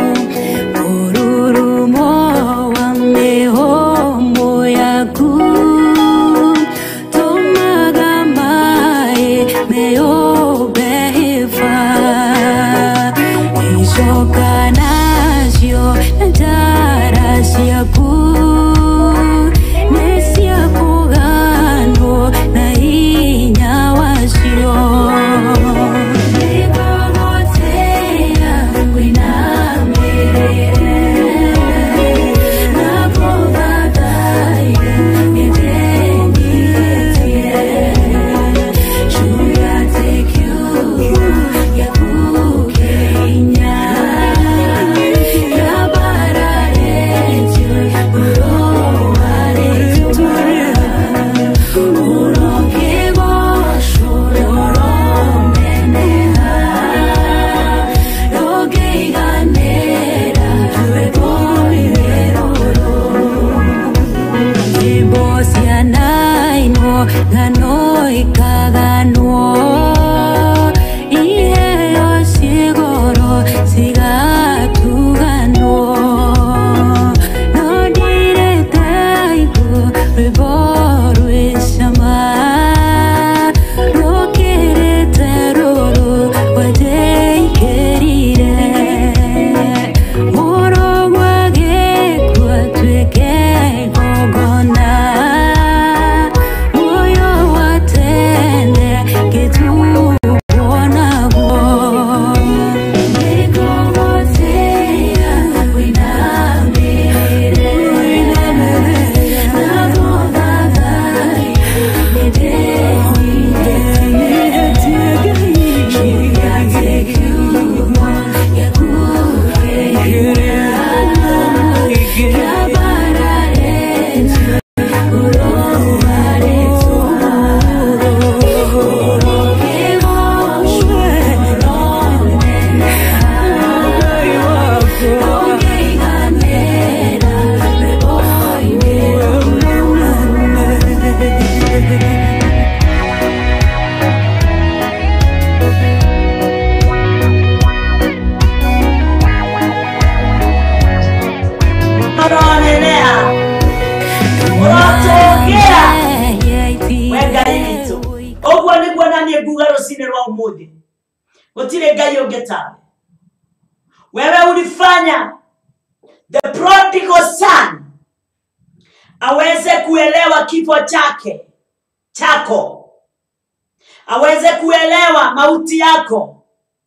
umuthi gutire ngai ungetawe wewe ulifanya the prodigal son aweze kuelewa kifo chake chako, aweze kuelewa mauti yako,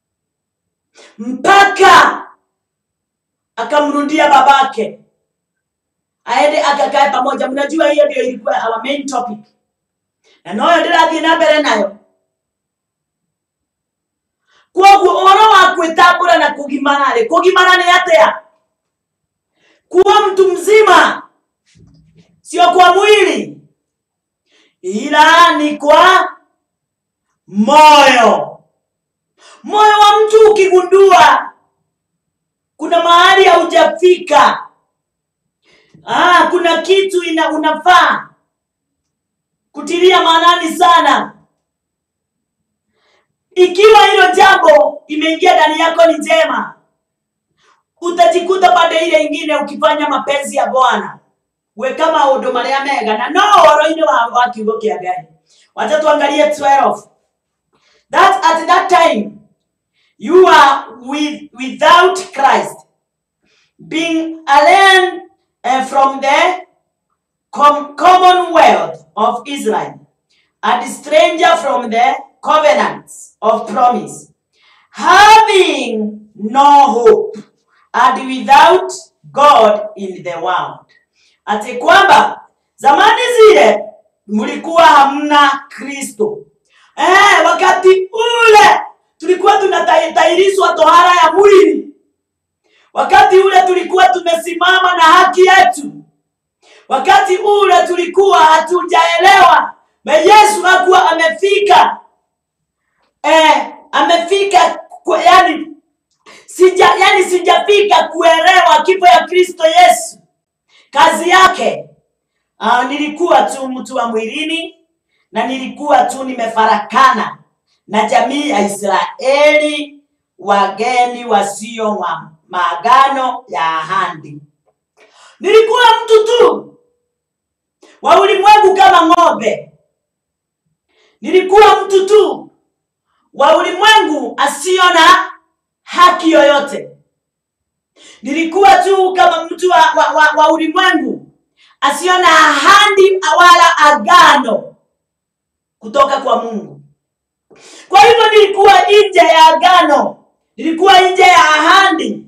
mpaka akamrudia babake aende akakae pamoja. Mnajua hiyo ndio ilikuwa our main topic, na noyo ndirathie na mbere nayo. Kwoguo oro wa kwitambura na kugimana ri kugimana ni atia? Kuwa mtu mzima sio kwa mwili, ila ni kwa moyo. Moyo wa mtu ukigundua kuna mahali haujafika, ah kuna kitu ina unafaa kutilia maanani sana. Ikiwa hilo jambo imeingia ndani yako ni njema, utajikuta pande ile nyingine ukifanya mapenzi ya Bwana. We kama undu maria mega na no waro-ini wa kiugo kia Ngai. Wacha tuangalie twelve. That at that time you are with without Christ, being alien uh, from the com commonwealth of Israel, and stranger from the covenants of promise, having no hope, and without God in the world. Ati kwamba zamani zile mlikuwa hamna Kristo. Eh, wakati ule tulikuwa tunatairizwa tohara ya mwili. Wakati ule tulikuwa tumesimama na haki yetu. Wakati ule tulikuwa hatujaelewa na Yesu hakuwa amefika. Eh, amefika kwa, yani sija yani sijafika kuelewa kifo ya Kristo Yesu. Kazi yake, uh, nilikuwa tu mtu wa mwilini, na nilikuwa tu nimefarakana na jamii ya Israeli, wageni wasio wa maagano ya ahadi. Nilikuwa mtu tu wa ulimwengu kama ng'ombe. Nilikuwa mtu tu wa ulimwengu asio na haki yoyote. Nilikuwa tu kama mtu wa, wa, wa, wa ulimwengu asio na ahadi wala agano kutoka kwa Mungu. Kwa hivyo nilikuwa nje ya agano, nilikuwa nje ya ahadi.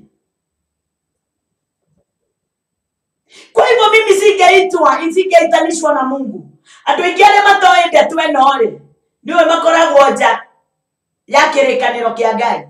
Kwa hivyo mimi singeitwa, nisingeitanishwa na Mungu. Atuikiale matoende tuwe nore, niwe makoragwo nja ya kĩrĩkanĩro kĩa Ngai.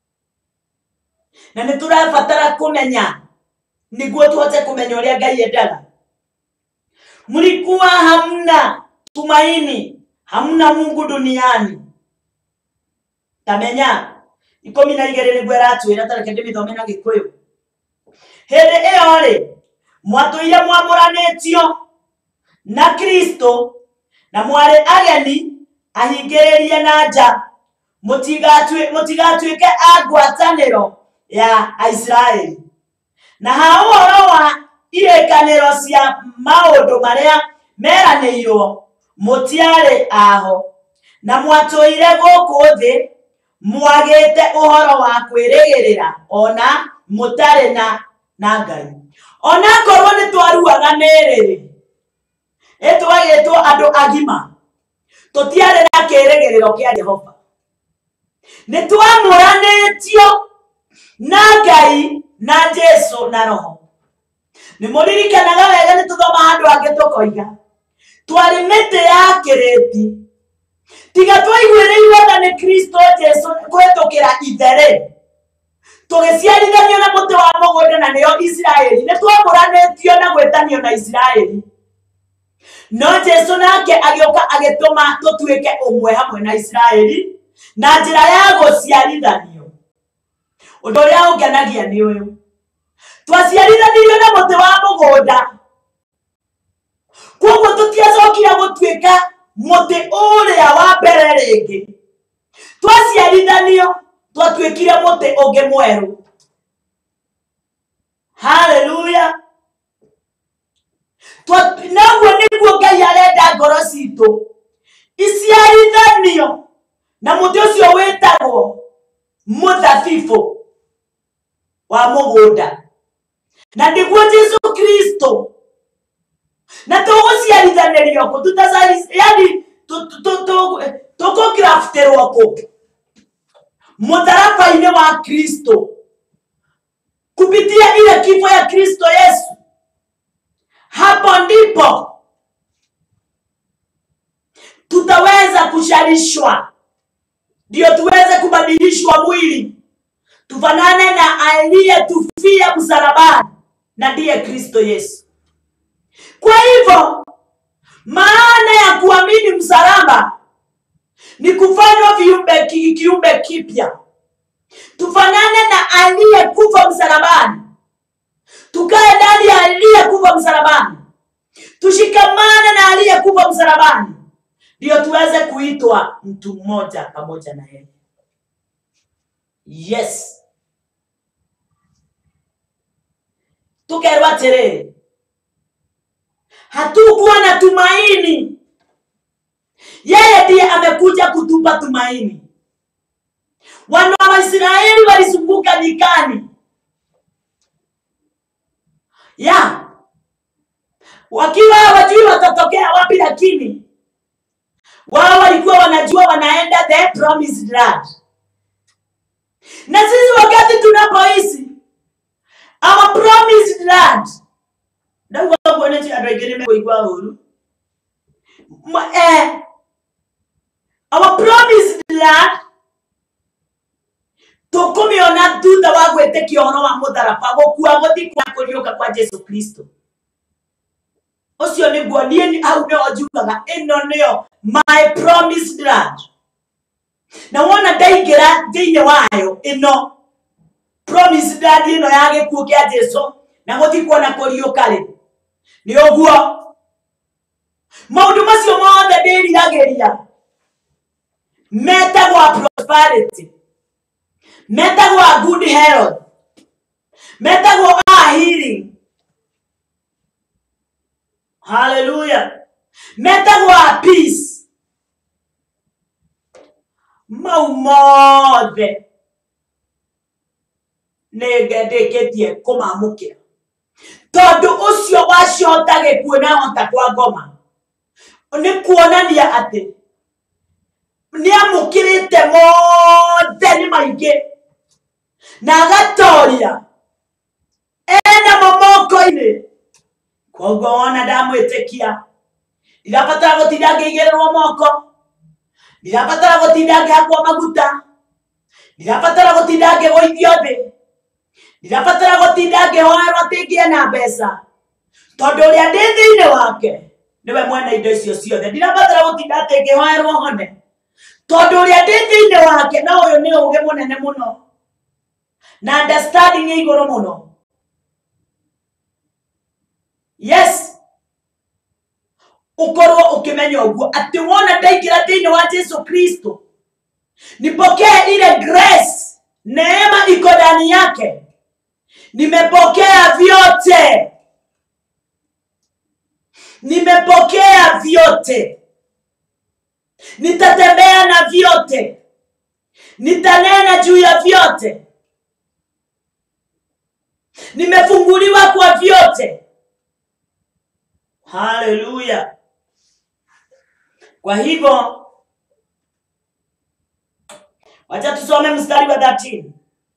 Na niturabatara kumenya niguo tuhote kumenya uria Ngai endaga. Mlikuwa hamna tumaini, hamna Mungu duniani. Tamenya ikumi na igĩrĩ niguo ratwĩra tareke ndĩmĩthome na Gĩkũyũ. Hĩndĩ ĩyo rĩ, mwatũire mwamuranĩtio na Kristo na mware ageni ahingĩrĩrie na nja, mũtigatuĩke a ngwatanĩro ya Israeli. Na hao horo wa irekanĩro cia maũndũ marĩa meranĩirwo mũtiarĩ aho, na mwatũire gũkũ thĩ mwagĩte ũhoro wa kwĩrĩgĩrĩra ona mũtarĩ na na Ngai. Ona korwo nĩ twaruaga nĩrĩ, ĩtwagĩtwo andũ agima, tũtiarĩ na kĩrĩgĩrĩro kĩa Jehova. Nĩ twamuranĩtio na Ngai na Jesu na Roho. Nĩ mũririkanaga wega nĩ tũthoma handũ hangĩ tũkoiga twarĩ mĩtĩ ya kĩrĩti, tiga twaiguĩrĩirwo tha nĩ Kristo Jesu kũhetũkĩra itherĩ, tũgĩciarithanio na mũtĩ wa mũgũnda na nĩyo Israeli. Nĩ twamuranĩtio na gwĩtanio na Israeli, no Jesu nake agĩũka agĩtũma tũtuĩke ũmwe hamwe na Israeli na njĩra ya gũciarithanio. Ũndũ ũrĩa ũngenagia nĩ ũyũ, twaciarithanirio na mũtĩ wa mũgũnda, kwoguo tũtiacokire gũtuĩka mũtĩ ũrĩa wa mbere rĩngĩ. Twaciarithanio twatuĩkire mũtĩ ũngĩ mwerũ. Hallelujah. Naguo nĩguo Ngai arenda ngoro citũ iciarithanio na muti ucio wetagwo muthabibũ wa mũgũnda, na ndiguo Jesu Kristo. Na tuguciarithanĩrio kũ? Tutazali yani tukugrafterwo kũ? Mũtharaba-inĩ wa Kristo, kupitia ile kifo ya Kristo Yesu. Hapo ndipo tutaweza kusharishwa, ndio tuweze kubadilishwa mwili tufanane na aliyetufia msalabani, na ndiye Kristo Yesu. Kwa hivyo maana ya kuamini msalaba ni kufanywa viumbe kiumbe kipya, tufanane na aliyekufa msalabani, tukae ndani ya aliyekufa msalabani, tushikamane na aliyekufa msalabani, ndio tuweze kuitwa mtu mmoja pamoja na yeye. Yes. Tukerwa tere, hatukuwa na tumaini. Yeye ndiye amekuja kutupa tumaini. Wana wa Israeli walizunguka nyikani, ya wakiwa hawajui watatokea wapi, lakini wao walikuwa wanajua wanaenda the promised land. Na sisi wakati tunapoishi our promised land, na uko nje adoigere kuigwa huru eh our promised land, tukumiona thutha wa gwetekia ono wa mutharaba, gukua guthikwa kuriuka kwa Jesu Kristo. Ucio niguo nie au nio njugaga ino nio my promised land. Na wona ndaingira thiini wayo ino promised land ino ya gikuo kia Jesu na guthikwa na kuriuka ri ni oguo maundu macio mothe ndiriragiria metagwa prosperity, metagwa good health, metagwa healing. Hallelujah. Metagwa peace. Maumothe negedeketie kumamukira tondu ucio wacota gikuo na hota kwa ngoma ni kuonania ati ni amukirite mothe ni maingi na agatoria ena momoko-ini. Koguo ona ndamwitikia ndirabatara gutinda ngiigirwo moko, ndirabatara gutinda ngihakwo maguta, ndirabatara gutinda ngigũithio thi, ndirabatara gutinda ngihoerwo ati ngie na mbeca, tondu uria ndi thiini wake niwe mwene indo icio ciothe. Ndirabatara gutinda ati ngihoerwo hone, tondu uria ndi thiini wake na uyu ni uge munene muno na understanding ya iguru muno. Yes. Ukorwo ukimenya uguo ati wona ndaingira thiini wa Jesu Kristo, nipokea ile grace, neema iko ndani yake, nimepokea vyote, nimepokea vyote, nitatembea na vyote, nitanena juu ya vyote, nimefunguliwa kwa vyote. Hallelujah. Kwa hivyo wacha tusome mstari wa thirteen.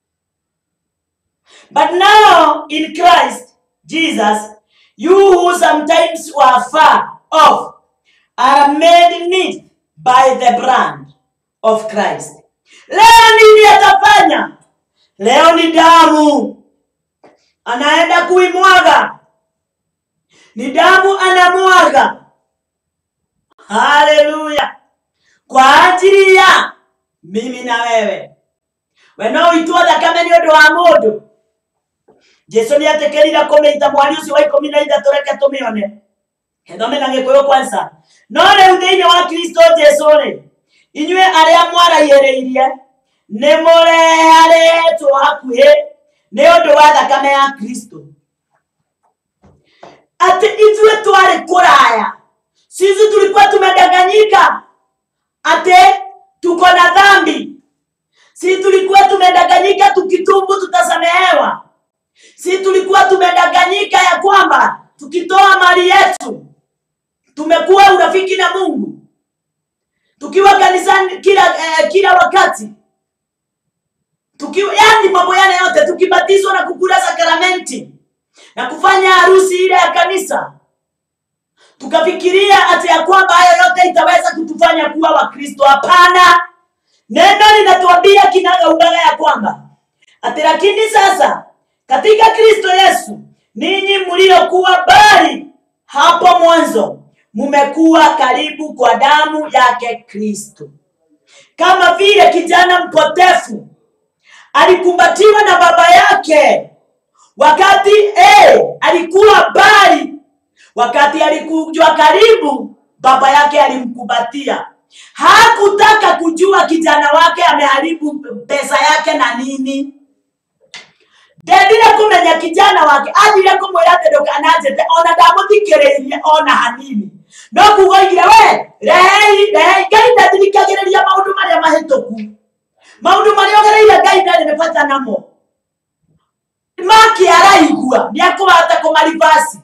But now in Christ Jesus, you who sometimes were far off are made near by the blood of Christ. Leo nini atafanya? Leo ni damu anaenda kuimwaga, ni damu anamwaga. Hallelujah. Kwa ajili ya mimi na wewe. Weno itwa thakame ni undu wa mundu. Jesu ni atekerira kumeita mwari ucio wa ikumi na ithatu reke tumione. Thome na Gikuyu kwanza. No riu thiini wa Kristo Jesu ri, inyue aria mwarahireirie ni mureharetwo hakuhi ni undu wa thakame ya Kristo. Ati ithuĩ twari kuraya, sisi tulikuwa tumedanganyika ati tuko na dhambi. Si tulikuwa tumedanganyika tukitumbu tutasamehewa. Si tulikuwa tumedanganyika ya kwamba tukitoa mali yetu tumekuwa urafiki na Mungu. Tukiwa kanisani kila eh, kila wakati. Tukiwa yani mambo yale yote, tukibatizwa na kukula sakramenti na kufanya harusi ile ya kanisa. Tukafikiria ati ya kwamba hayo yote itaweza kutufanya kuwa Wakristo. Hapana. Neno linatuambia kinaga ubaga ya kwamba ati lakini sasa katika Kristo Yesu ninyi mliokuwa mbali hapo mwanzo mumekuwa karibu kwa damu yake Kristo. Kama vile kijana mpotefu alikumbatiwa na baba yake wakati eh alikuwa mbali, wakati alikujua karibu baba yake alimkumbatia. Hakutaka kujua kijana wake ameharibu pesa yake na nini. Ndendire kumenya kijana wake athire kumwira ndoka anajete ona ndamuthikiriria ona hanini. No kugoigire we rehei rehei Ngai ndathikagiriria maundu maria mahituku. Maundu maria ogereire Ngai ndari nibata namo. Maki araigua niakubata kumaribasi.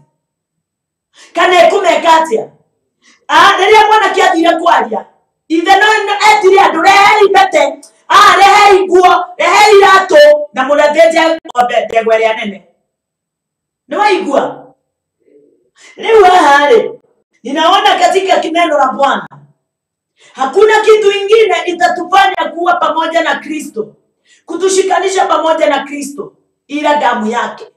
Kana kumeka atia. Ah riria mwana kiathire kwaria. Ithe no etire andu rehei bete. Ah rehei guo rehei rato na muratheje ngombe ndegwere nene. Ni waigua. Leo hali ninaona katika kineno la Bwana hakuna kitu ingine itatufanya kuwa pamoja na Kristo, kutushikanisha pamoja na Kristo ila damu yake.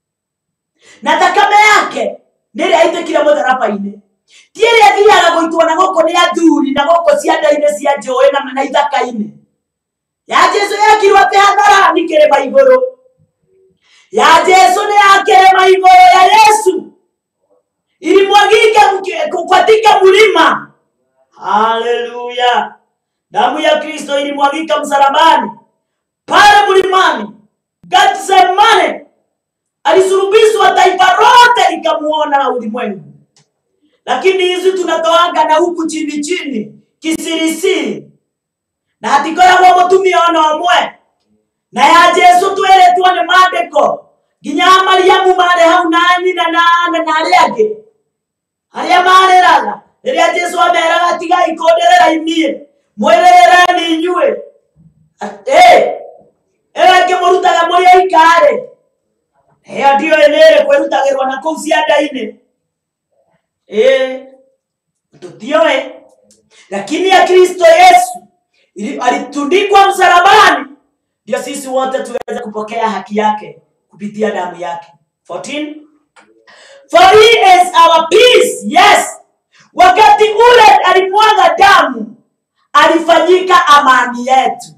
Na takame yake nile aite kila motharapa ine. Tiere athiaga goitwo na goko ni athuri na goko cianda ine cia njoe na na ithaka ine. Ya Jesu yakirwo ate hathara ni kirema iguru. Ya Jesu ni akirema iguru ya Yesu. Ilimwagika katika mlima. Haleluya. Damu ya Kristo ilimwagika msalabani. Pale mlimani Getsemane alisulubishwa, taifa lote likamuona ulimwengu. Lakini hizi tunatoanga na huku chini chini kisirisiri. Na hatikoya kwa mutumia ona omwe. Na ya Jesu tuele tuone maandiko. Ginya Mariamu mare hau nani na na na aliage. Aria mare raga. Eria Jesu ameraga tiga ikonderera imie. Mwerera ni inyue. Eh. Era ke morutaga muri ikare. Eh adio enere kwerutagirwa na kuu cianda ine. Eh. Tutioe. Lakini ya Kristo Yesu alitundikwa msalabani ndio sisi wote tuweze kupokea haki yake kupitia damu yake. fourteen For he is our peace. Yes. Wakati ule alimwaga damu alifanyika amani yetu.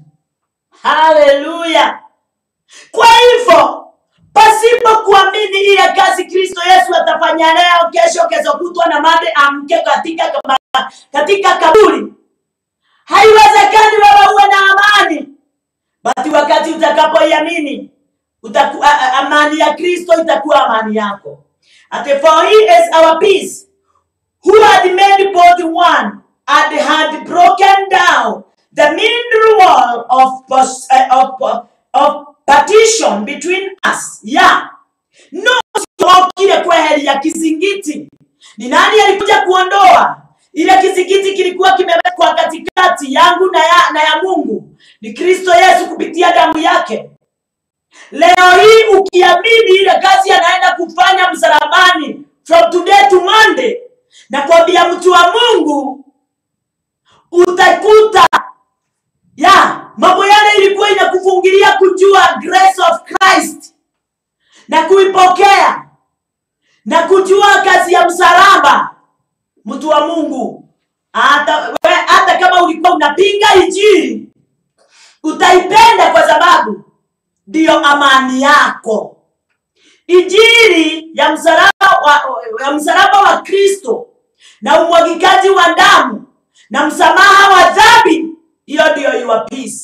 Haleluya. Kwa hivyo pasipo kuamini ile kazi Kristo Yesu atafanya leo, kesho, kesho kutwa na made amke katika katika kaburi, haiwezekani wewe uwe na amani. Basi wakati utakapoiamini utakuwa amani ya Kristo itakuwa amani yako. And for he is our peace, who had made both one and had broken down the middle wall of of of partition between us. Yeah. No kile kweli ya kizingiti. Ni nani alikuja kuondoa? Ile kizingiti kilikuwa kimewekwa katikati yangu na ya, na ya Mungu. Ni Kristo Yesu kupitia damu yake. Leo hii ukiamini ile kazi anaenda kufanya msalabani from today to Monday, na kuambia mtu wa Mungu utakuta ya mambo yale ilikuwa inakufungilia kujua grace of Christ na kuipokea na kujua kazi ya msalaba. Mtu wa Mungu hata hata kama ulikuwa unapinga injili utaipenda kwa sababu ndio amani yako. Injili ya msalaba wa, ya msalaba wa Kristo na umwagikaji wa damu na msamaha wa dhambi, hiyo ndio your peace.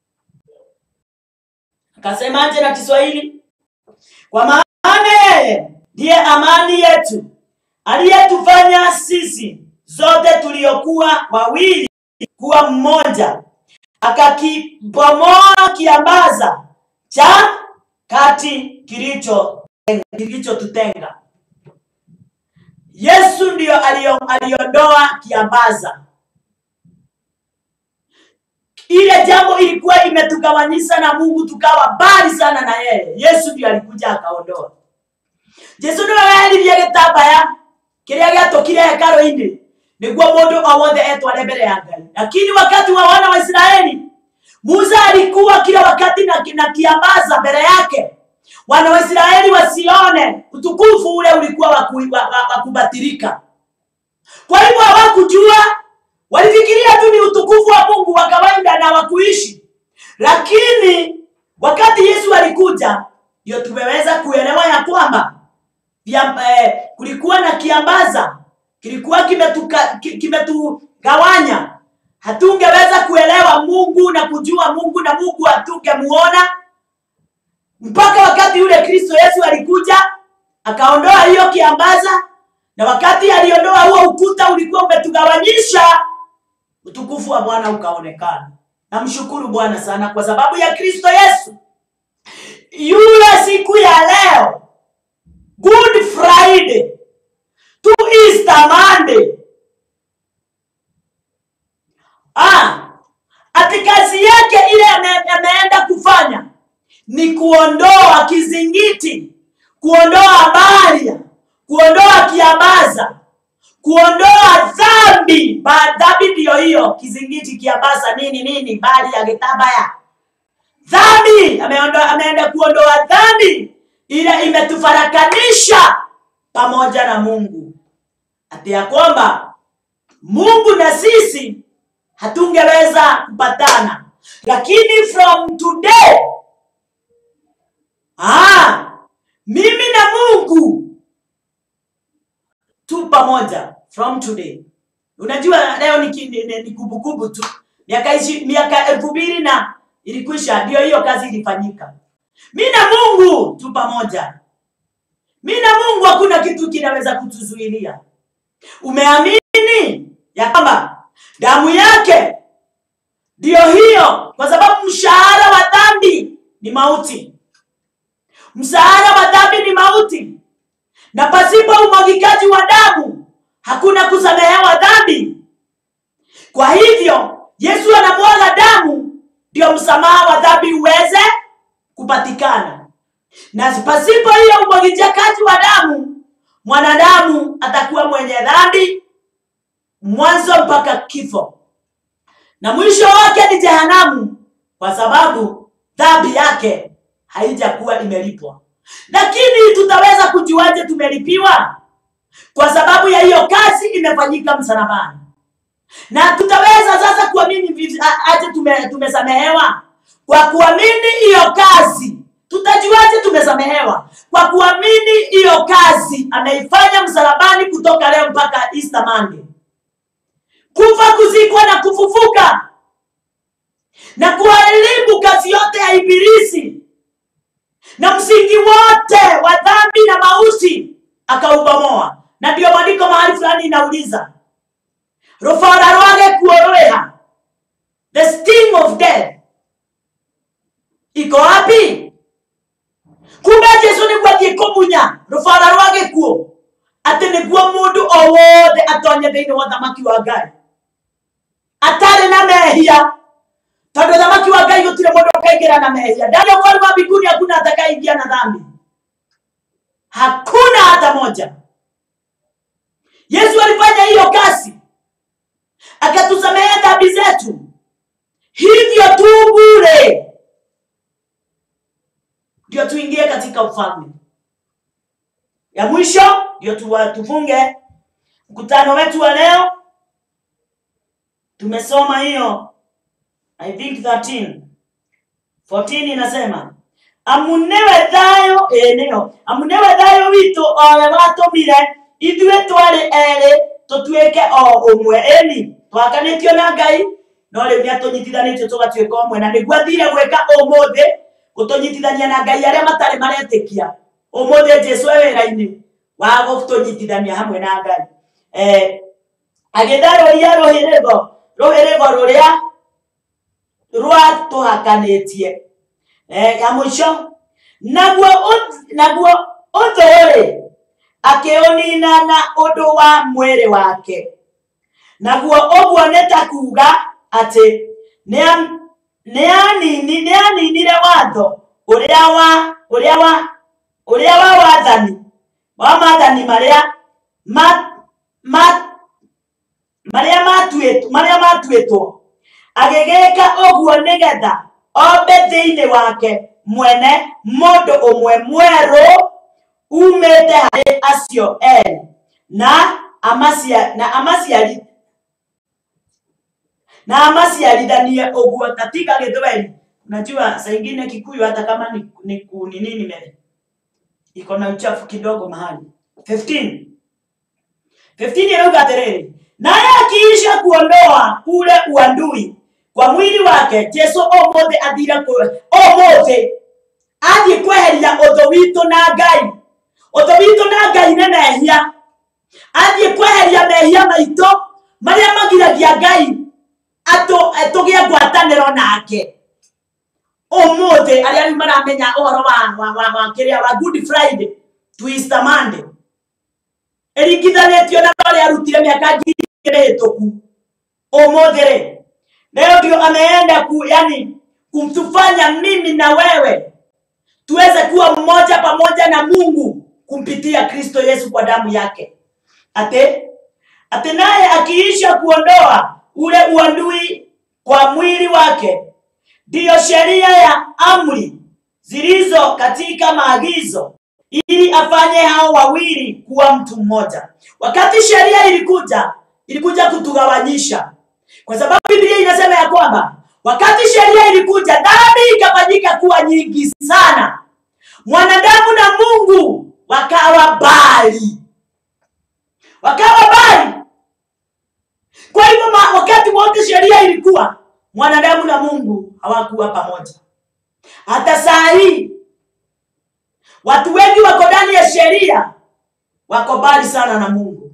Akasemaje na Kiswahili? Kwa maana yeye ndiye amani yetu, aliyetufanya sisi zote tuliokuwa wawili kuwa mmoja akakibomoa kiambaza cha kati kilicho kilichotutenga. Yesu ndio aliondoa kiambaza. Ile jambo ilikuwa imetugawanyisha na Mungu, tukawa bali sana na yeye. Yesu ndio alikuja akaondoa. Yesu ndio alivia gitabaya kiria giatokire hekalu-ini niguo mundu owothe etware mbere ya Ngai. Lakini wakati wa wana wa Israeli, Musa alikuwa kila wakati na, na kiambaza mbele yake. Wana wa Israeli wasione utukufu ule ulikuwa wa kubatilika. Kwa hivyo hawakujua, walifikiria tu ni utukufu wa Mungu wa kawaida na wakuishi. Lakini wakati Yesu alikuja, ndio tumeweza kuelewa ya kwamba eh, kulikuwa na kiambaza, kilikuwa kimetuka kimetugawanya. Hatungeweza kuelewa Mungu na kujua Mungu, na Mungu hatungemuona mpaka wakati ule Kristo Yesu alikuja akaondoa hiyo kiambaza. Na wakati aliondoa huo ukuta ulikuwa umetugawanyisha, utukufu wa Bwana ukaonekana. Namshukuru Bwana sana kwa sababu ya Kristo Yesu. Yule siku ya leo, Good Friday to Easter Monday, ah, ati kazi yake ile ameenda kufanya ni kuondoa kizingiti, kuondoa baria, kuondoa kiambaza, kuondoa dhambi. Ba dhambi ndio hiyo, kizingiti, kiambaza, nini nini, baria, gitabaya. Dhambi ameondoa, ameenda kuondoa dhambi ile imetufarakanisha pamoja na Mungu. Ati ya kwamba Mungu na sisi hatungeweza kupatana. Lakini from today, ah, mimi na Mungu tu pamoja from today. Unajua leo ni kumbukumbu tu. Miaka hizi miaka elfu mbili na ilikwisha, ndio hiyo kazi ilifanyika. Mimi na Mungu tu pamoja. Mimi na Mungu hakuna kitu kinaweza kutuzuilia. Umeamini ya kwamba damu yake ndio hiyo, kwa sababu mshahara wa dhambi ni mauti. Mshahara wa dhambi ni mauti. Na pasipo umwagikaji wa damu hakuna kusamehewa dhambi. Kwa hivyo Yesu anamwaga damu ndio msamaha wa dhambi uweze kupatikana. Na pasipo hiyo umwagikaji wa damu, mwanadamu atakuwa mwenye dhambi mwanzo mpaka kifo. Na mwisho wake ni jehanamu, kwa sababu dhambi yake haijakuwa imelipwa. Lakini tutaweza kujuaje tumelipiwa? Kwa sababu ya hiyo kazi imefanyika msalabani. Na tutaweza sasa kuamini aje tume, tumesamehewa? Kwa kuamini hiyo kazi. Tutajuaje tumesamehewa? Kwa kuamini hiyo kazi ameifanya msalabani kutoka leo mpaka Easter Monday. Kufa, kuzikwa na kufufuka. Na kuharibu kazi yote ya ibilisi. Na msingi wote wa dhambi na mauti akaubomoa. Na ndio maandiko mahali fulani inauliza, rufara rwage kuoroeha, the sting of death iko wapi? Kumbe Yesu ni kwa kikomunya rufara rwage kuo ati ni kwa mundu owothe atonye thĩinĩ wa thamaki wa Ngai atare na mehia. Tondu thamaki wa Ngai gutire mundu akaingira na mehia. Ndani ya ufalme wa mbinguni hakuna atakaingia na dhambi, hakuna hata moja. Yesu alifanya hiyo kazi, akatusamehe dhambi zetu, hivyo tu bure ndio tuingie katika ufalme. Ya mwisho ndio tufunge mkutano wetu wa leo. Tumesoma hiyo I think thirteen fourteen inasema, amunewe thayo eneo amunewe thayo wito owe watomire ithuĩ twari eri tutuike o umwe. Eni twakanĩtio na Ngai, no rĩu nĩ atũnyitithanĩtie tũgatuĩka ũmwe. Na nĩguo athire gwĩka ũmũthĩ gũtũnyitithania na Ngai arĩa matarĩ maretĩkia. Ũmũthĩ Jesũ e wĩra-inĩ wa gũtũnyitithania hamwe na Ngai. Eh, agĩtharũria rũhĩrĩgo rũhĩrĩgo rũrĩa rwa tuhakanetie eh ya mwisho naguo naguo uthore akeonina na undu wa mwere wake naguo oguo neta kuga ati ne neani ni neani nire watho uria wa uria wa uria wa wathani wa mathani maria ma ma maria matuetu maria matuetu agegeka oguo nigetha obe thiini wake mwene mundu umwe mweru umete hari acio eri na amasia na amasiari na amasiarithanie oguo katika Githweli. Unajua saa ingine Kikuyu hata kama ni ni nini nime iko na uchafu kidogo mahali. fifteen fifteen yauga terere naye akiisha kuondoa ule uandui kwa mwili wake Yesu omothe athira ko omothe athi kweheria utho witu na Ngai utho witu na Ngai ne mehia athi kweheria mehia maito maria magiragia Ngai ato atugia gwataniro nake omothe aria ari maramenya uhoro wa wa wa kiria wa Good Friday to Easter Monday erigithanetio na bale arutire miaka ngiri hituku omothe leo ndio ameenda ku yani kumtufanya mimi na wewe tuweze kuwa mmoja pamoja na Mungu kumpitia Kristo Yesu kwa damu yake. Ate ate naye akiisha kuondoa ule uandui kwa mwili wake ndio sheria ya amri zilizo katika maagizo ili afanye hao wawili kuwa mtu mmoja. Wakati sheria ilikuja ilikuja kutugawanyisha, kwa sababu Biblia inasema ya kwamba wakati sheria ilikuja dhambi ikafanyika kuwa nyingi sana, mwanadamu na Mungu wakawa bali wakawa bali. Kwa hivyo wakati wote sheria ilikuwa, mwanadamu na Mungu hawakuwa pamoja. Hata saa hii watu wengi wako ndani ya sheria wako bali sana na Mungu.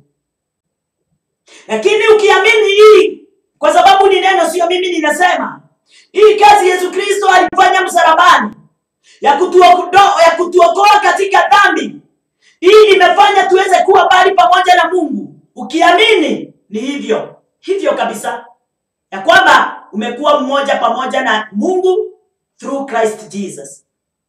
Lakini ukiamini hii, kwa sababu ni neno sio mimi ninasema, hii kazi Yesu Kristo alifanya msalabani ya kutuokoa ya kutuokoa katika dhambi, hii imefanya tuweze kuwa bali pamoja na Mungu. Ukiamini ni hivyo hivyo kabisa, ya kwamba umekuwa mmoja pamoja na Mungu through Christ Jesus.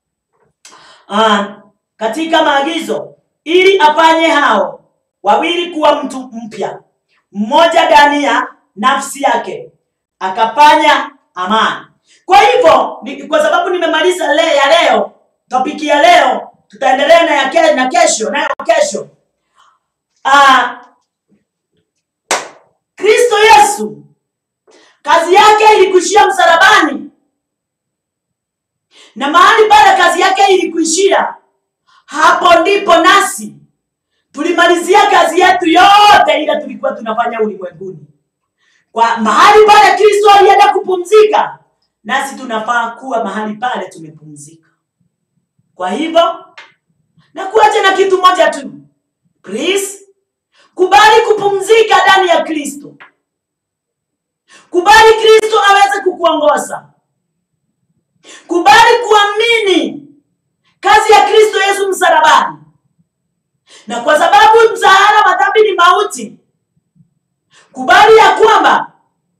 Ah, katika maagizo ili afanye hao wawili kuwa mtu mpya, mmoja ndani ya nafsi yake, akafanya amani. Kwa hivyo kwa sababu nimemaliza leo ya leo, topiki ya leo tutaendelea na ya ke, na kesho na kesho. Ah, Kristo Yesu kazi yake ilikuishia msalabani, na mahali pale kazi yake ilikuishia, hapo ndipo nasi tulimalizia kazi yetu yote ile tulikuwa tunafanya ulimwenguni. Kwa mahali pale Kristo alienda kupumzika, nasi tunafaa kuwa mahali pale tumepumzika. Kwa hivyo na kuacha na kitu moja tu, please kubali kupumzika ndani ya Kristo. Kubali Kristo aweze kukuongoza. Kubali kuamini kazi ya Kristo Yesu msalabani. Na kwa sababu mshahara wa dhambi ni mauti, kubali ya kwamba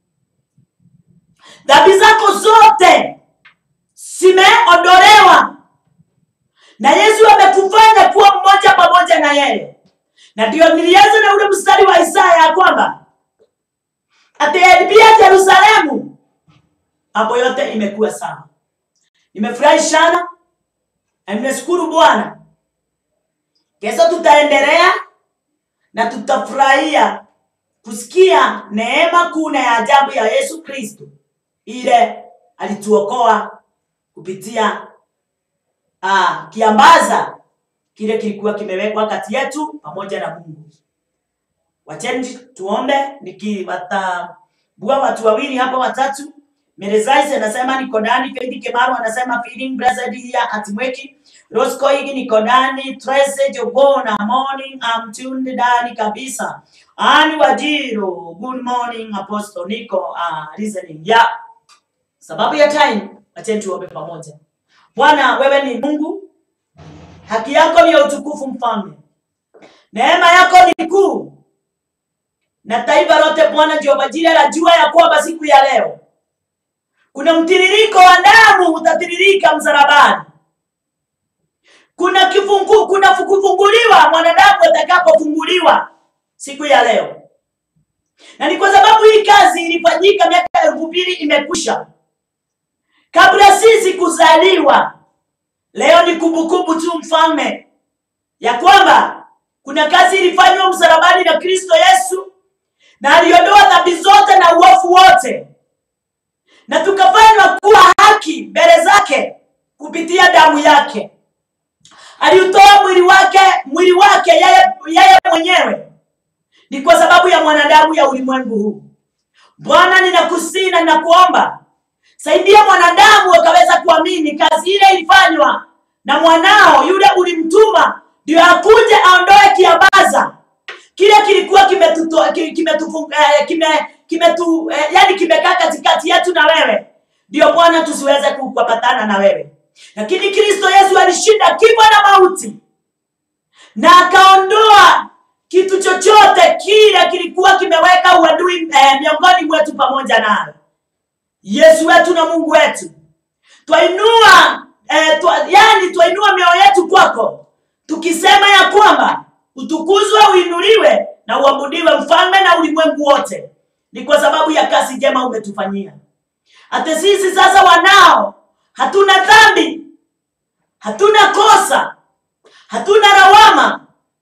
dhambi zako zote zimeondolewa na Yesu amekufanya kuwa mmoja pamoja na yeye. Na ndio nilianza na ule mstari wa Isaya ya kwamba ataelibia Yerusalemu, hapo yote imekuwa sawa. Nimefurahi sana na nimeshukuru Bwana. Kesho tutaendelea na tutafurahia kusikia neema kuna ya ajabu ya Yesu Kristo ile alituokoa kupitia ah kiambaza kile kilikuwa kimewekwa kati yetu pamoja na Mungu. Wacheni tuombe nikiwatabua watu wawili hapa watatu. Merezais anasema niko ndani, Faith Kemaru anasema feeling blessed here at Mweki, Rosco higi niko ndani, Trace Jogona morning I'm tuned ndani kabisa. Ani Wajiro good morning Apostle Nico uh, listening. Yeah. Sababu ya time, acha tuombe pamoja. Bwana, wewe ni Mungu. Haki yako ni ya utukufu mfalme. Neema yako ni kuu. Na taifa lote Bwana Jehova Jireh la jua ya kwamba siku ya leo kuna mtiririko wa damu utatiririka msalabani. Kuna kifungu, kuna kufunguliwa mwanadamu atakapofunguliwa siku ya leo. Na ni kwa sababu hii kazi ilifanyika miaka elfu mbili imekwisha. Kabla sisi kuzaliwa. Leo ni kumbukumbu tu mfalme ya kwamba kuna kazi ilifanywa msalabani na Kristo Yesu, na aliondoa dhambi zote na uovu wote, na tukafanywa kuwa haki mbele zake kupitia damu yake. Aliutoa mwili wake, mwili wake yeye, yeye mwenyewe. Ni kwa sababu ya mwanadamu ya ulimwengu huu. Bwana, ninakusihi na ninakuomba, saidia mwanadamu akaweza kuamini kazi ile ilifanywa na mwanao yule ulimtuma, ndio akuje aondoe kiambaza kile kilikuwa kimetutoa kimetufunga kime kimetu eh, yani kimekaa katikati yetu na wewe, ndio Bwana tusiweze kupatana na wewe. Lakini Kristo Yesu alishinda kifo na mauti, na akaondoa kitu chochote kile kilikuwa kimeweka uadui eh, miongoni mwetu pamoja naye. Yesu wetu na Mungu wetu, twainua eh, twa, yani twainua mioyo yetu kwako, tukisema ya kwamba utukuzwe, uinuliwe na uabudiwe mfalme na ulimwengu wote. Ni kwa sababu ya kazi njema umetufanyia. Hata sisi sasa wanao hatuna dhambi, hatuna kosa, hatuna lawama.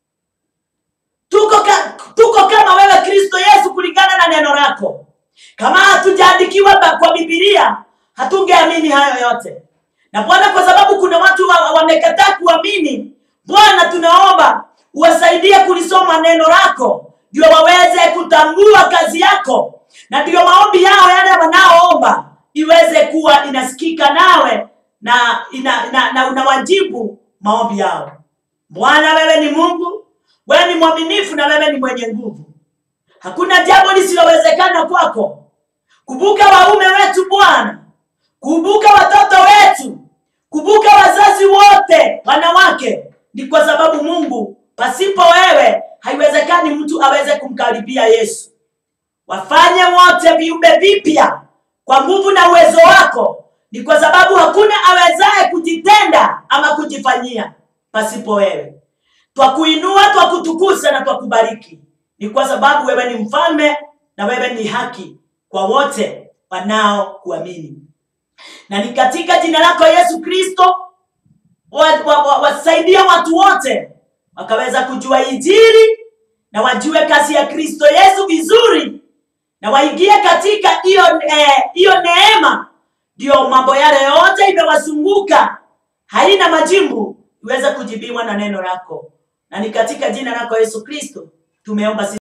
Tuko, ka, tuko kama wewe Kristo Yesu kulingana na neno lako. Kama hatujaandikiwa kwa Biblia, hatungeamini hayo yote. Na Bwana, kwa sababu kuna watu wamekataa wa kuamini, Bwana tunaomba uwasaidie kulisoma neno lako, ndio waweze kutambua kazi yako, na ndio maombi yao yale wanaoomba iweze kuwa inasikika nawe na ina, na, na unawajibu maombi yao. Bwana, wewe ni Mungu, wewe ni mwaminifu, na wewe ni mwenye nguvu. Hakuna jambo lisilowezekana kwako. Kumbuka waume wetu Bwana, kumbuka watoto wetu, kumbuka wazazi wote wanawake. Ni kwa sababu Mungu, pasipo wewe haiwezekani mtu aweze kumkaribia Yesu. Wafanye wote viumbe vipya kwa nguvu na uwezo wako. Ni kwa sababu hakuna awezaye kujitenda ama kujifanyia pasipo wewe. Twakuinua, twakutukuza na twakubariki. Ni kwa sababu wewe ni mfalme na wewe ni haki kwa wote wanao kuamini. Na ni katika jina lako Yesu Kristo wasaidia wa, wa, watu wote wakaweza kujua Injili na wajue kazi ya Kristo Yesu vizuri, na waingie katika hiyo hiyo eh, neema, ndio mambo yale yote imewazunguka haina majibu iweze kujibiwa na neno lako. Na ni katika jina lako Yesu Kristo tumeomba.